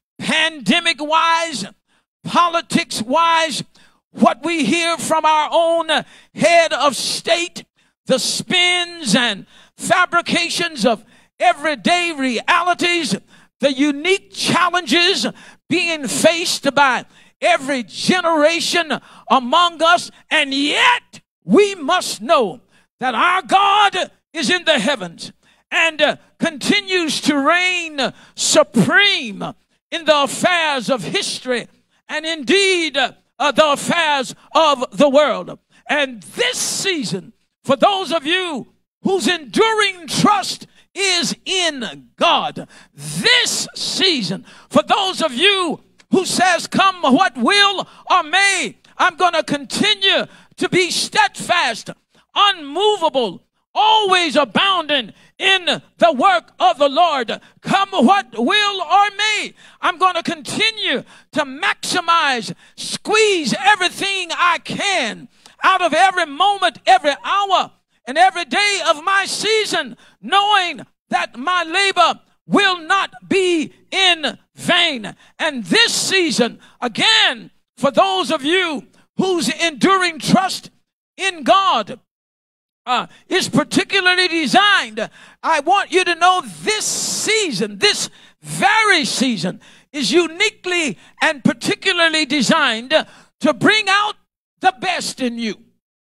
Pandemic-wise, politics-wise, what we hear from our own head of state, the spins and fabrications of everyday realities, the unique challenges being faced by every generation among us, and yet we must know that our God is in the heavens and uh, continues to reign supreme in the affairs of history and indeed uh, the affairs of the world. And this season, for those of you whose enduring trust is in God, this season, for those of you who says, come what will or may, I'm going to continue to be steadfast, unmovable, always abounding in the work of the Lord. Come what will or may, I'm going to continue to maximize, squeeze everything I can out of every moment, every hour, and every day of my season, knowing that my labor will not be in vain. And this season, again, for those of you whose enduring trust in God uh, is particularly designed, I want you to know this season, this very season, is uniquely and particularly designed to bring out the best in you.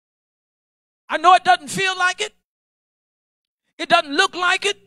I know it doesn't feel like it. It doesn't look like it.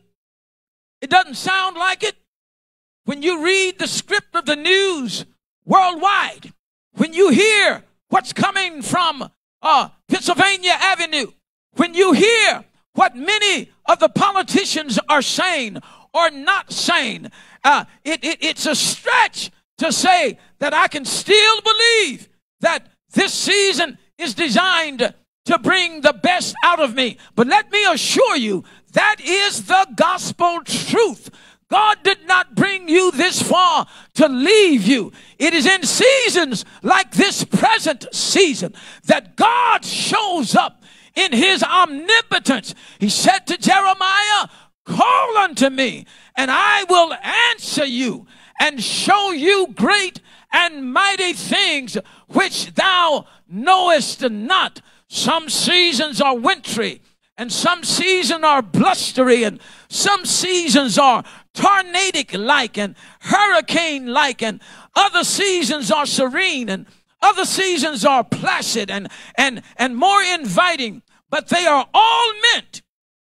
It doesn't sound like it. When you read the script of the news worldwide, when you hear what's coming from uh, Pennsylvania Avenue, when you hear what many of the politicians are saying or not saying, uh, it, it, it's a stretch to say that I can still believe that this season is designed to bring the best out of me. But let me assure you, that is the gospel truth. God did not bring you this far to leave you. It is in seasons like this present season that God shows up in his omnipotence. He said to Jeremiah, call unto me, and I will answer you and show you great and mighty things which thou knowest not. Some seasons are wintry, and some seasons are blustery, and some seasons are tornadic-like and hurricane-like, and other seasons are serene, and other seasons are placid and, and, and more inviting. But they are all meant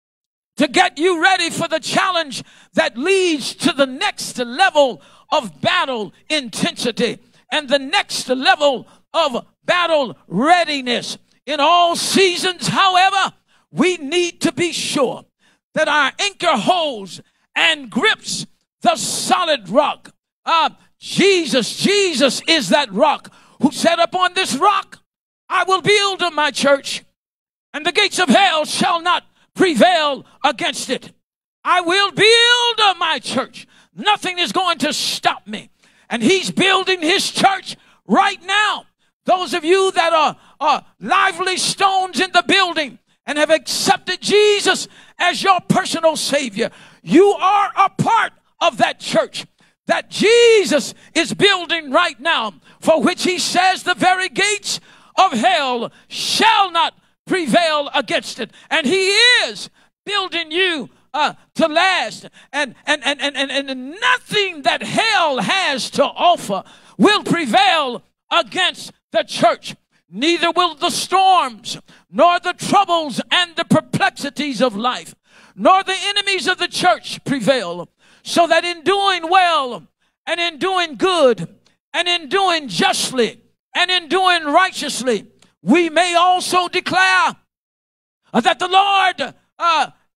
to get you ready for the challenge that leads to the next level of battle intensity and the next level of battle readiness. In all seasons, however, we need to be sure that our anchor holds and grips the solid rock. Uh, Jesus, Jesus is that rock who said, upon this rock I will build my church, and the gates of hell shall not prevail against it. I will build my church. Nothing is going to stop me. And he's building his church right now. Those of you that are, are lively stones in the building and have accepted Jesus as your personal Savior, you are a part of that church that Jesus is building right now, for which he says the very gates of hell shall not prevail against it. And he is building you uh, to last. And, and, and, and, and, and nothing that hell has to offer will prevail against the church. Neither will the storms, nor the troubles and the perplexities of life, nor the enemies of the church prevail. So that in doing well, and in doing good, and in doing justly, and in doing righteously, we may also declare uh, that the Lord uh,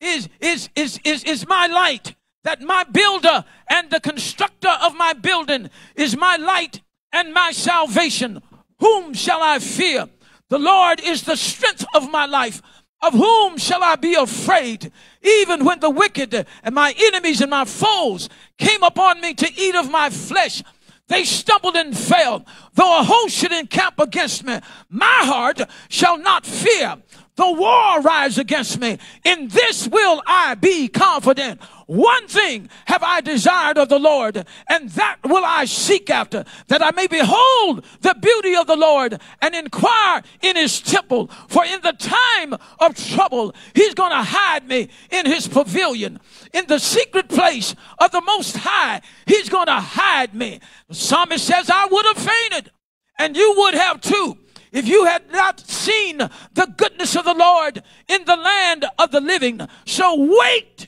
is, is, is, is, is my light, that my builder and the constructor of my building is my light and my salvation. Whom shall I fear? The Lord is the strength of my life. Of whom shall I be afraid? Even when the wicked and my enemies and my foes came upon me to eat of my flesh, they stumbled and fell. Though a host should encamp against me, my heart shall not fear. The war rise against me. In this will I be confident. One thing have I desired of the Lord, and that will I seek after, that I may behold the beauty of the Lord and inquire in his temple. For in the time of trouble, he's going to hide me in his pavilion. In the secret place of the Most High, he's going to hide me. The psalmist says, I would have fainted, and you would have too, if you had not seen the goodness of the Lord in the land of the living. So wait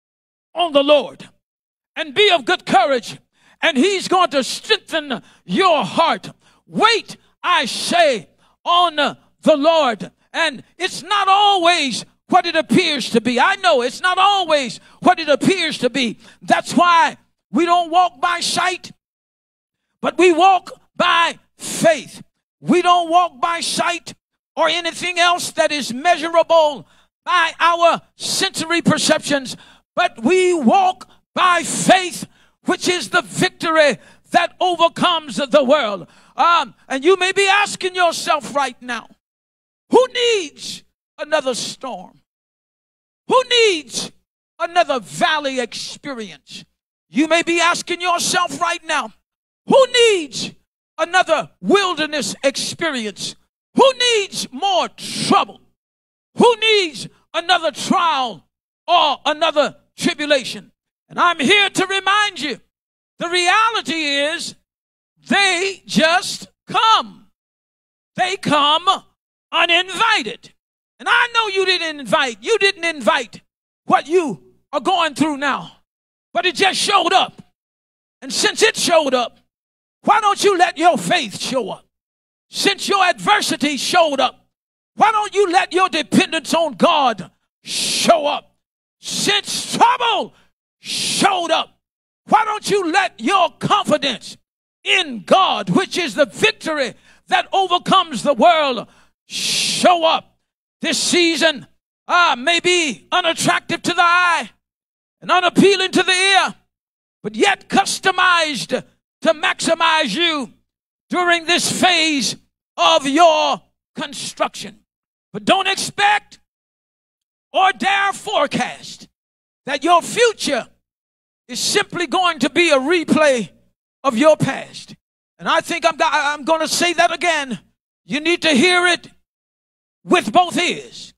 on the Lord and be of good courage, and he's going to strengthen your heart. Wait, I say, on the Lord. And it's not always what it appears to be. I know it's not always what it appears to be. That's why we don't walk by sight, but we walk by faith. We don't walk by sight or anything else that is measurable by our sensory perceptions, but we walk by faith, which is the victory that overcomes the world. Um, and you may be asking yourself right now, who needs another storm? Who needs another valley experience? You may be asking yourself right now, who needs another wilderness experience? Who needs more trouble? Who needs another trial or another tribulation? And I'm here to remind you, the reality is they just come. They come uninvited. And I know you didn't invite. You didn't invite what you are going through now, but it just showed up. And since it showed up, why don't you let your faith show up? Since your adversity showed up, why don't you let your dependence on God show up? Since trouble showed up, why don't you let your confidence in God, which is the victory that overcomes the world, show up? This season uh, may be unattractive to the eye and unappealing to the ear, but yet customized to maximize you during this phase of your construction. But don't expect or dare forecast that your future is simply going to be a replay of your past. And I think I'm, I'm going to say that again. You need to hear it with both ears.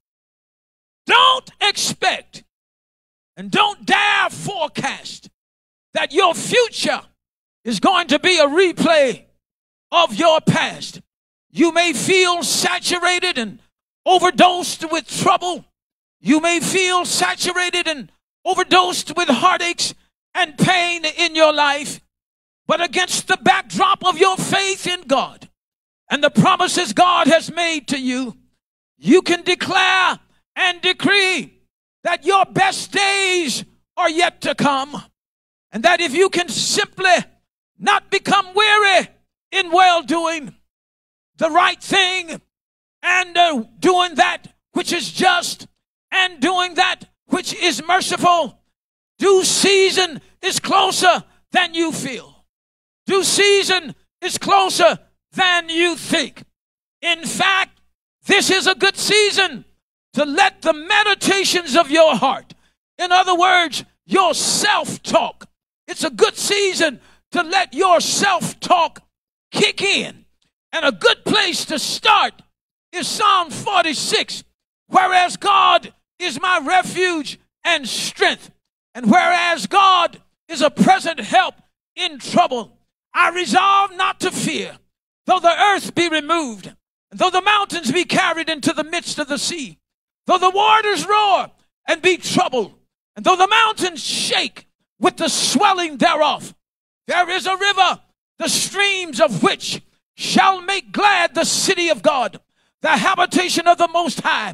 Don't expect and don't dare forecast that your future is going to be a replay of your past. You may feel saturated and overdosed with trouble. You may feel saturated and overdosed with heartaches and pain in your life. But against the backdrop of your faith in God and the promises God has made to you, you can declare and decree that your best days are yet to come. And that if you can simply not become weary in well-doing, the right thing, and uh, doing that which is just, and doing that which is merciful, due season is closer than you feel. Due season is closer than you think. In fact, this is a good season to let the meditations of your heart, in other words, your self-talk, it's a good season to let your self-talk kick in. And a good place to start is Psalm forty-six. Whereas God is my refuge and strength, and whereas God is a present help in trouble, I resolve not to fear, though the earth be removed, and though the mountains be carried into the midst of the sea, though the waters roar and be troubled, and though the mountains shake with the swelling thereof, there is a river, the streams of which shall make glad the city of God, the habitation of the Most High.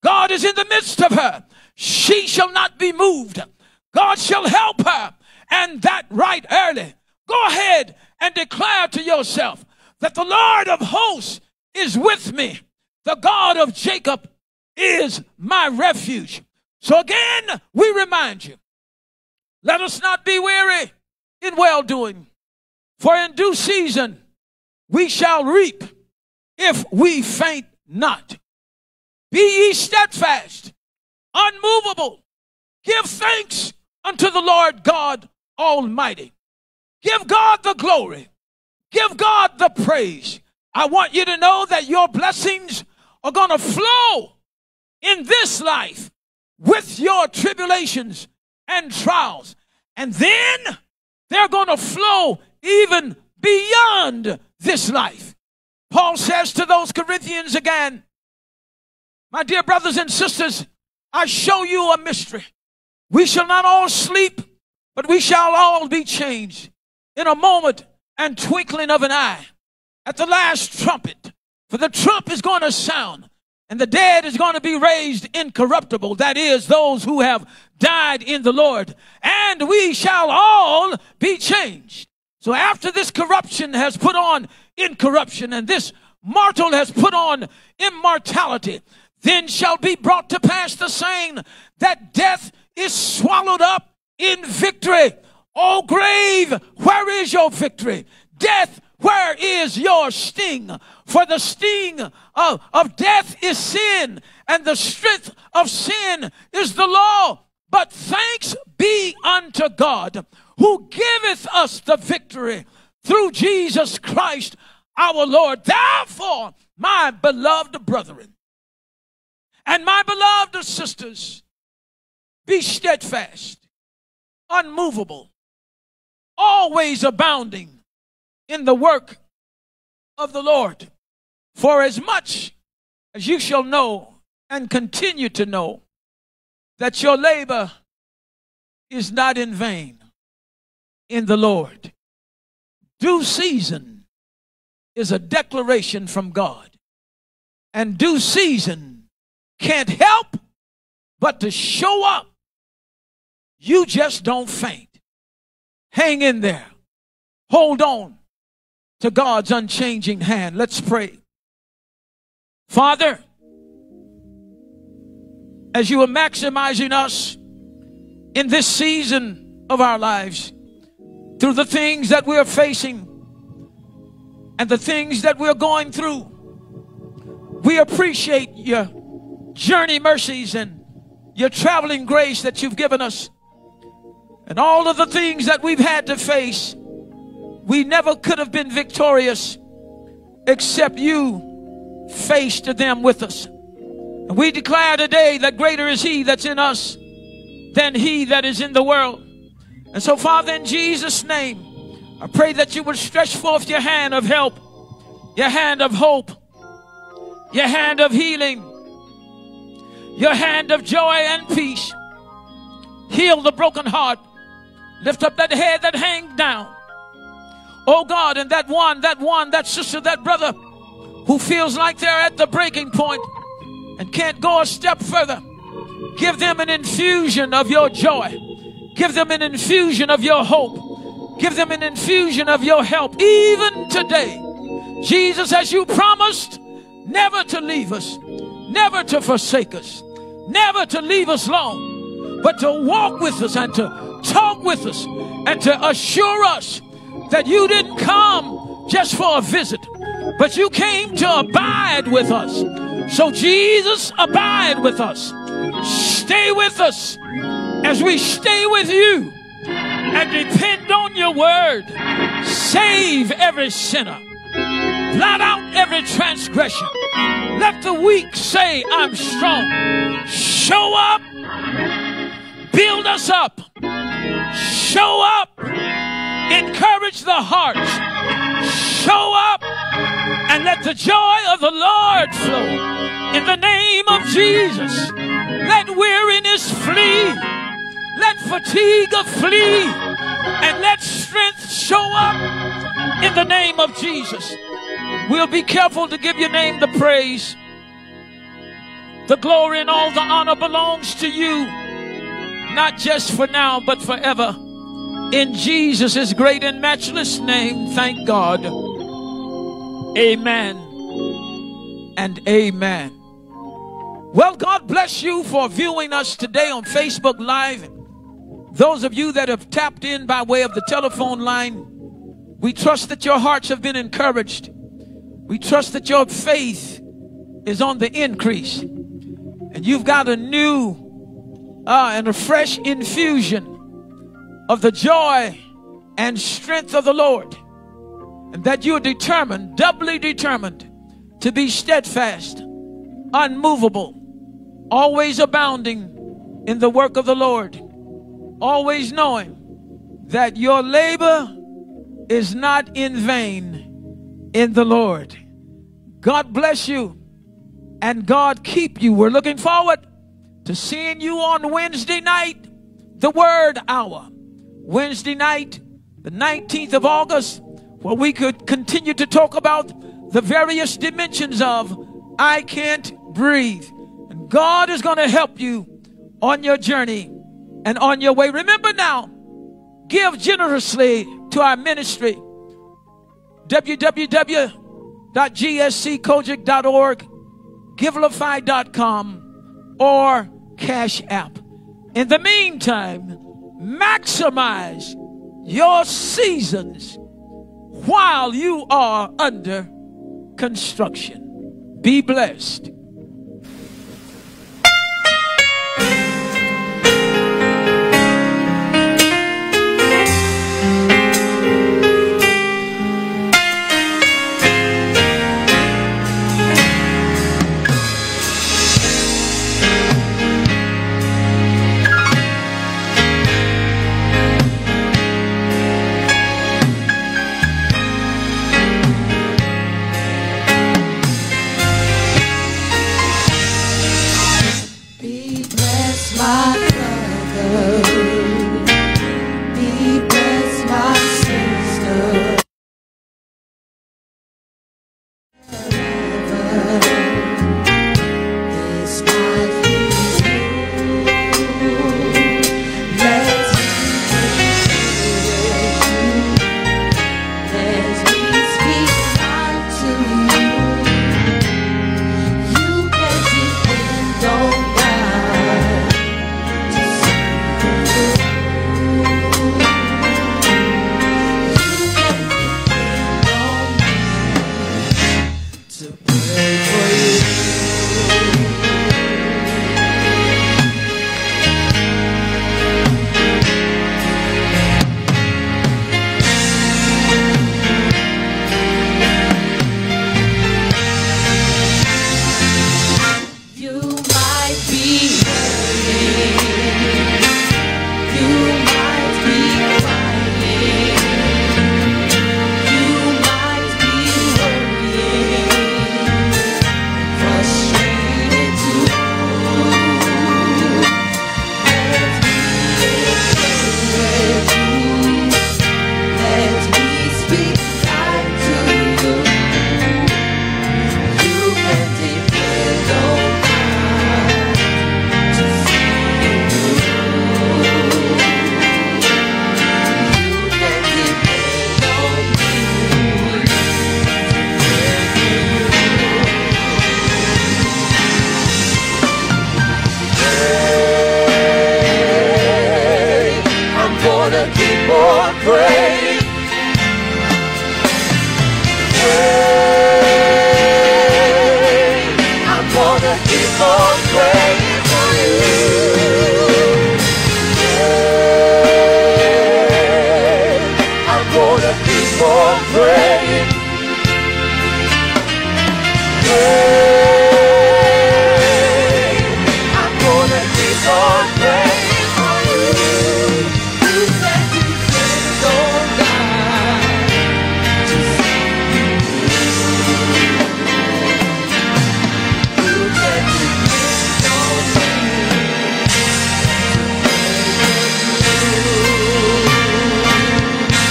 God is in the midst of her. She shall not be moved. God shall help her, and that right early. Go ahead and declare to yourself that the Lord of hosts is with me. The God of Jacob is my refuge. So again, we remind you, let us not be weary in well-doing, for in due season we shall reap if we faint not. Be ye steadfast, unmovable. Give thanks unto the Lord God Almighty. Give God the glory. Give God the praise. I want you to know that your blessings are going to flow in this life with your tribulations and trials. And then they're going to flow even beyond this life. Paul says to those Corinthians again, my dear brothers and sisters, I show you a mystery. We shall not all sleep, but we shall all be changed in a moment and twinkling of an eye, at the last trumpet. For the trump is going to sound, and the dead is going to be raised incorruptible. That is, those who have died in the Lord. And we shall all be changed. So after this corruption has put on incorruption, and this mortal has put on immortality, then shall be brought to pass the saying that death is swallowed up in victory. O grave, where is your victory? Death, where is your sting? For the sting of, of death is sin, and the strength of sin is the law. But thanks be unto God, who giveth us the victory through Jesus Christ our Lord. Therefore, my beloved brethren and my beloved sisters, be steadfast, unmovable, always abounding in the work of the Lord. For as much as you shall know and continue to know that your labor is not in vain in the Lord. Due season is a declaration from God. And due season can't help but to show up. You just don't faint. Hang in there. Hold on to God's unchanging hand. Let's pray. Father, as you are maximizing us in this season of our lives, through the things that we're facing and the things that we're going through, we appreciate your journey mercies and your traveling grace that you've given us. And all of the things that we've had to face, we never could have been victorious except you faced them with us. And we declare today that greater is he that's in us than he that is in the world. And so, Father, in Jesus' name, I pray that you would stretch forth your hand of help, your hand of hope, your hand of healing, your hand of joy and peace. Heal the broken heart. Lift up that head that hangs down. Oh God, and that one, that one, that sister, that brother who feels like they're at the breaking point and can't go a step further, give them an infusion of your joy. Give them an infusion of your hope. Give them an infusion of your help. Even today, Jesus, as you promised, never to leave us, never to forsake us, never to leave us alone, but to walk with us and to talk with us and to assure us that you didn't come just for a visit, but you came to abide with us. So Jesus, abide with us. Stay with us as we stay with you and depend on your word. Save every sinner. Blot out every transgression. Let the weak say, I'm strong. Show up. Build us up. Show up. Encourage the hearts. Show up. And let the joy of the Lord flow. In the name of Jesus. Let weariness flee. Let fatigue flee. And let strength show up. In the name of Jesus. We'll be careful to give your name the praise, The glory and all the honor belongs to you, not just for now, but forever. In Jesus' great and matchless name, thank God. Amen and amen. Well, God bless you for viewing us today on Facebook Live. Those of you that have tapped in by way of the telephone line, we trust that your hearts have been encouraged. We trust that your faith is on the increase. And you've got a new uh, and a fresh infusion of the joy and strength of the Lord. And that you are determined, doubly determined, to be steadfast, unmovable, always abounding in the work of the Lord. Always knowing that your labor is not in vain in the Lord. God bless you and God keep you. We're looking forward to seeing you on Wednesday night, the Word Hour. Wednesday night, the nineteenth of August, where we could continue to talk about the various dimensions of I can't breathe. And God is going to help you on your journey and on your way. Remember now, give generously to our ministry. w w w dot g s c cogic dot org, givelify dot com, or Cash App. In the meantime, maximize your seasons while you are under construction. Be blessed.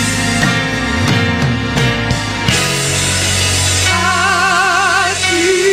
I see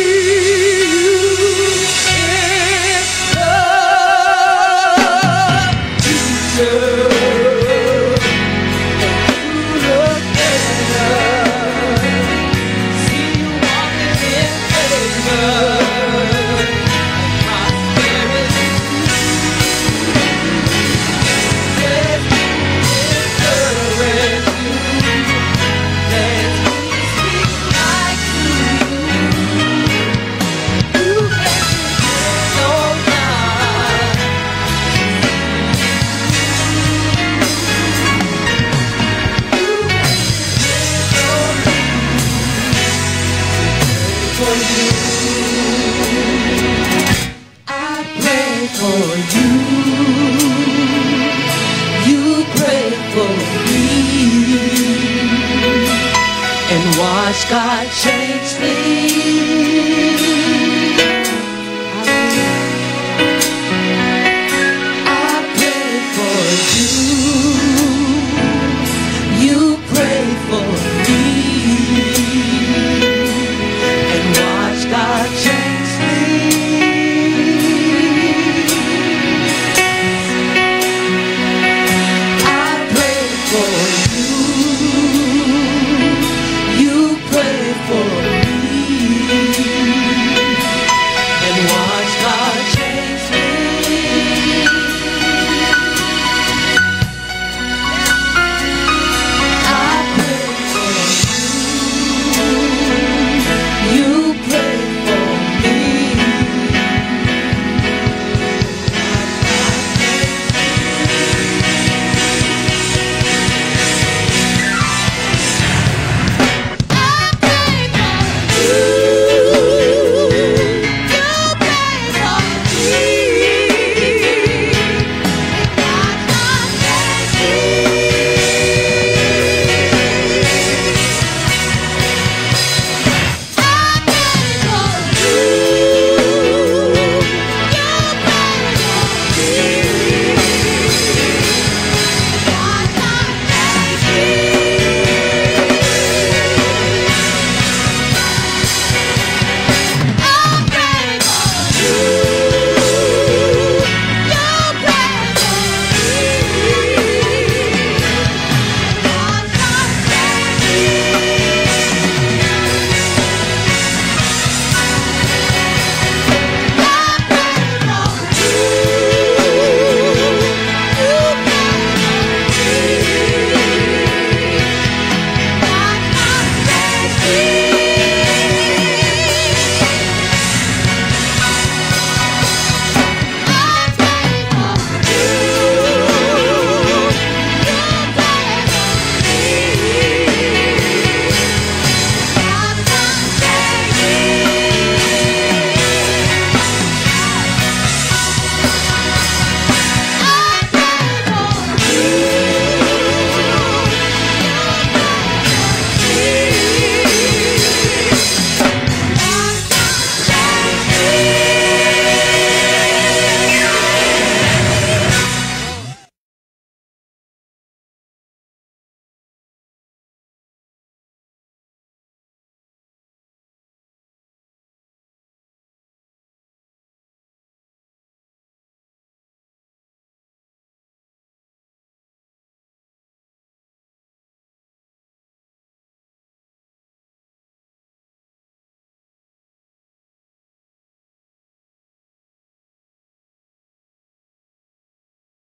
and watch God change things.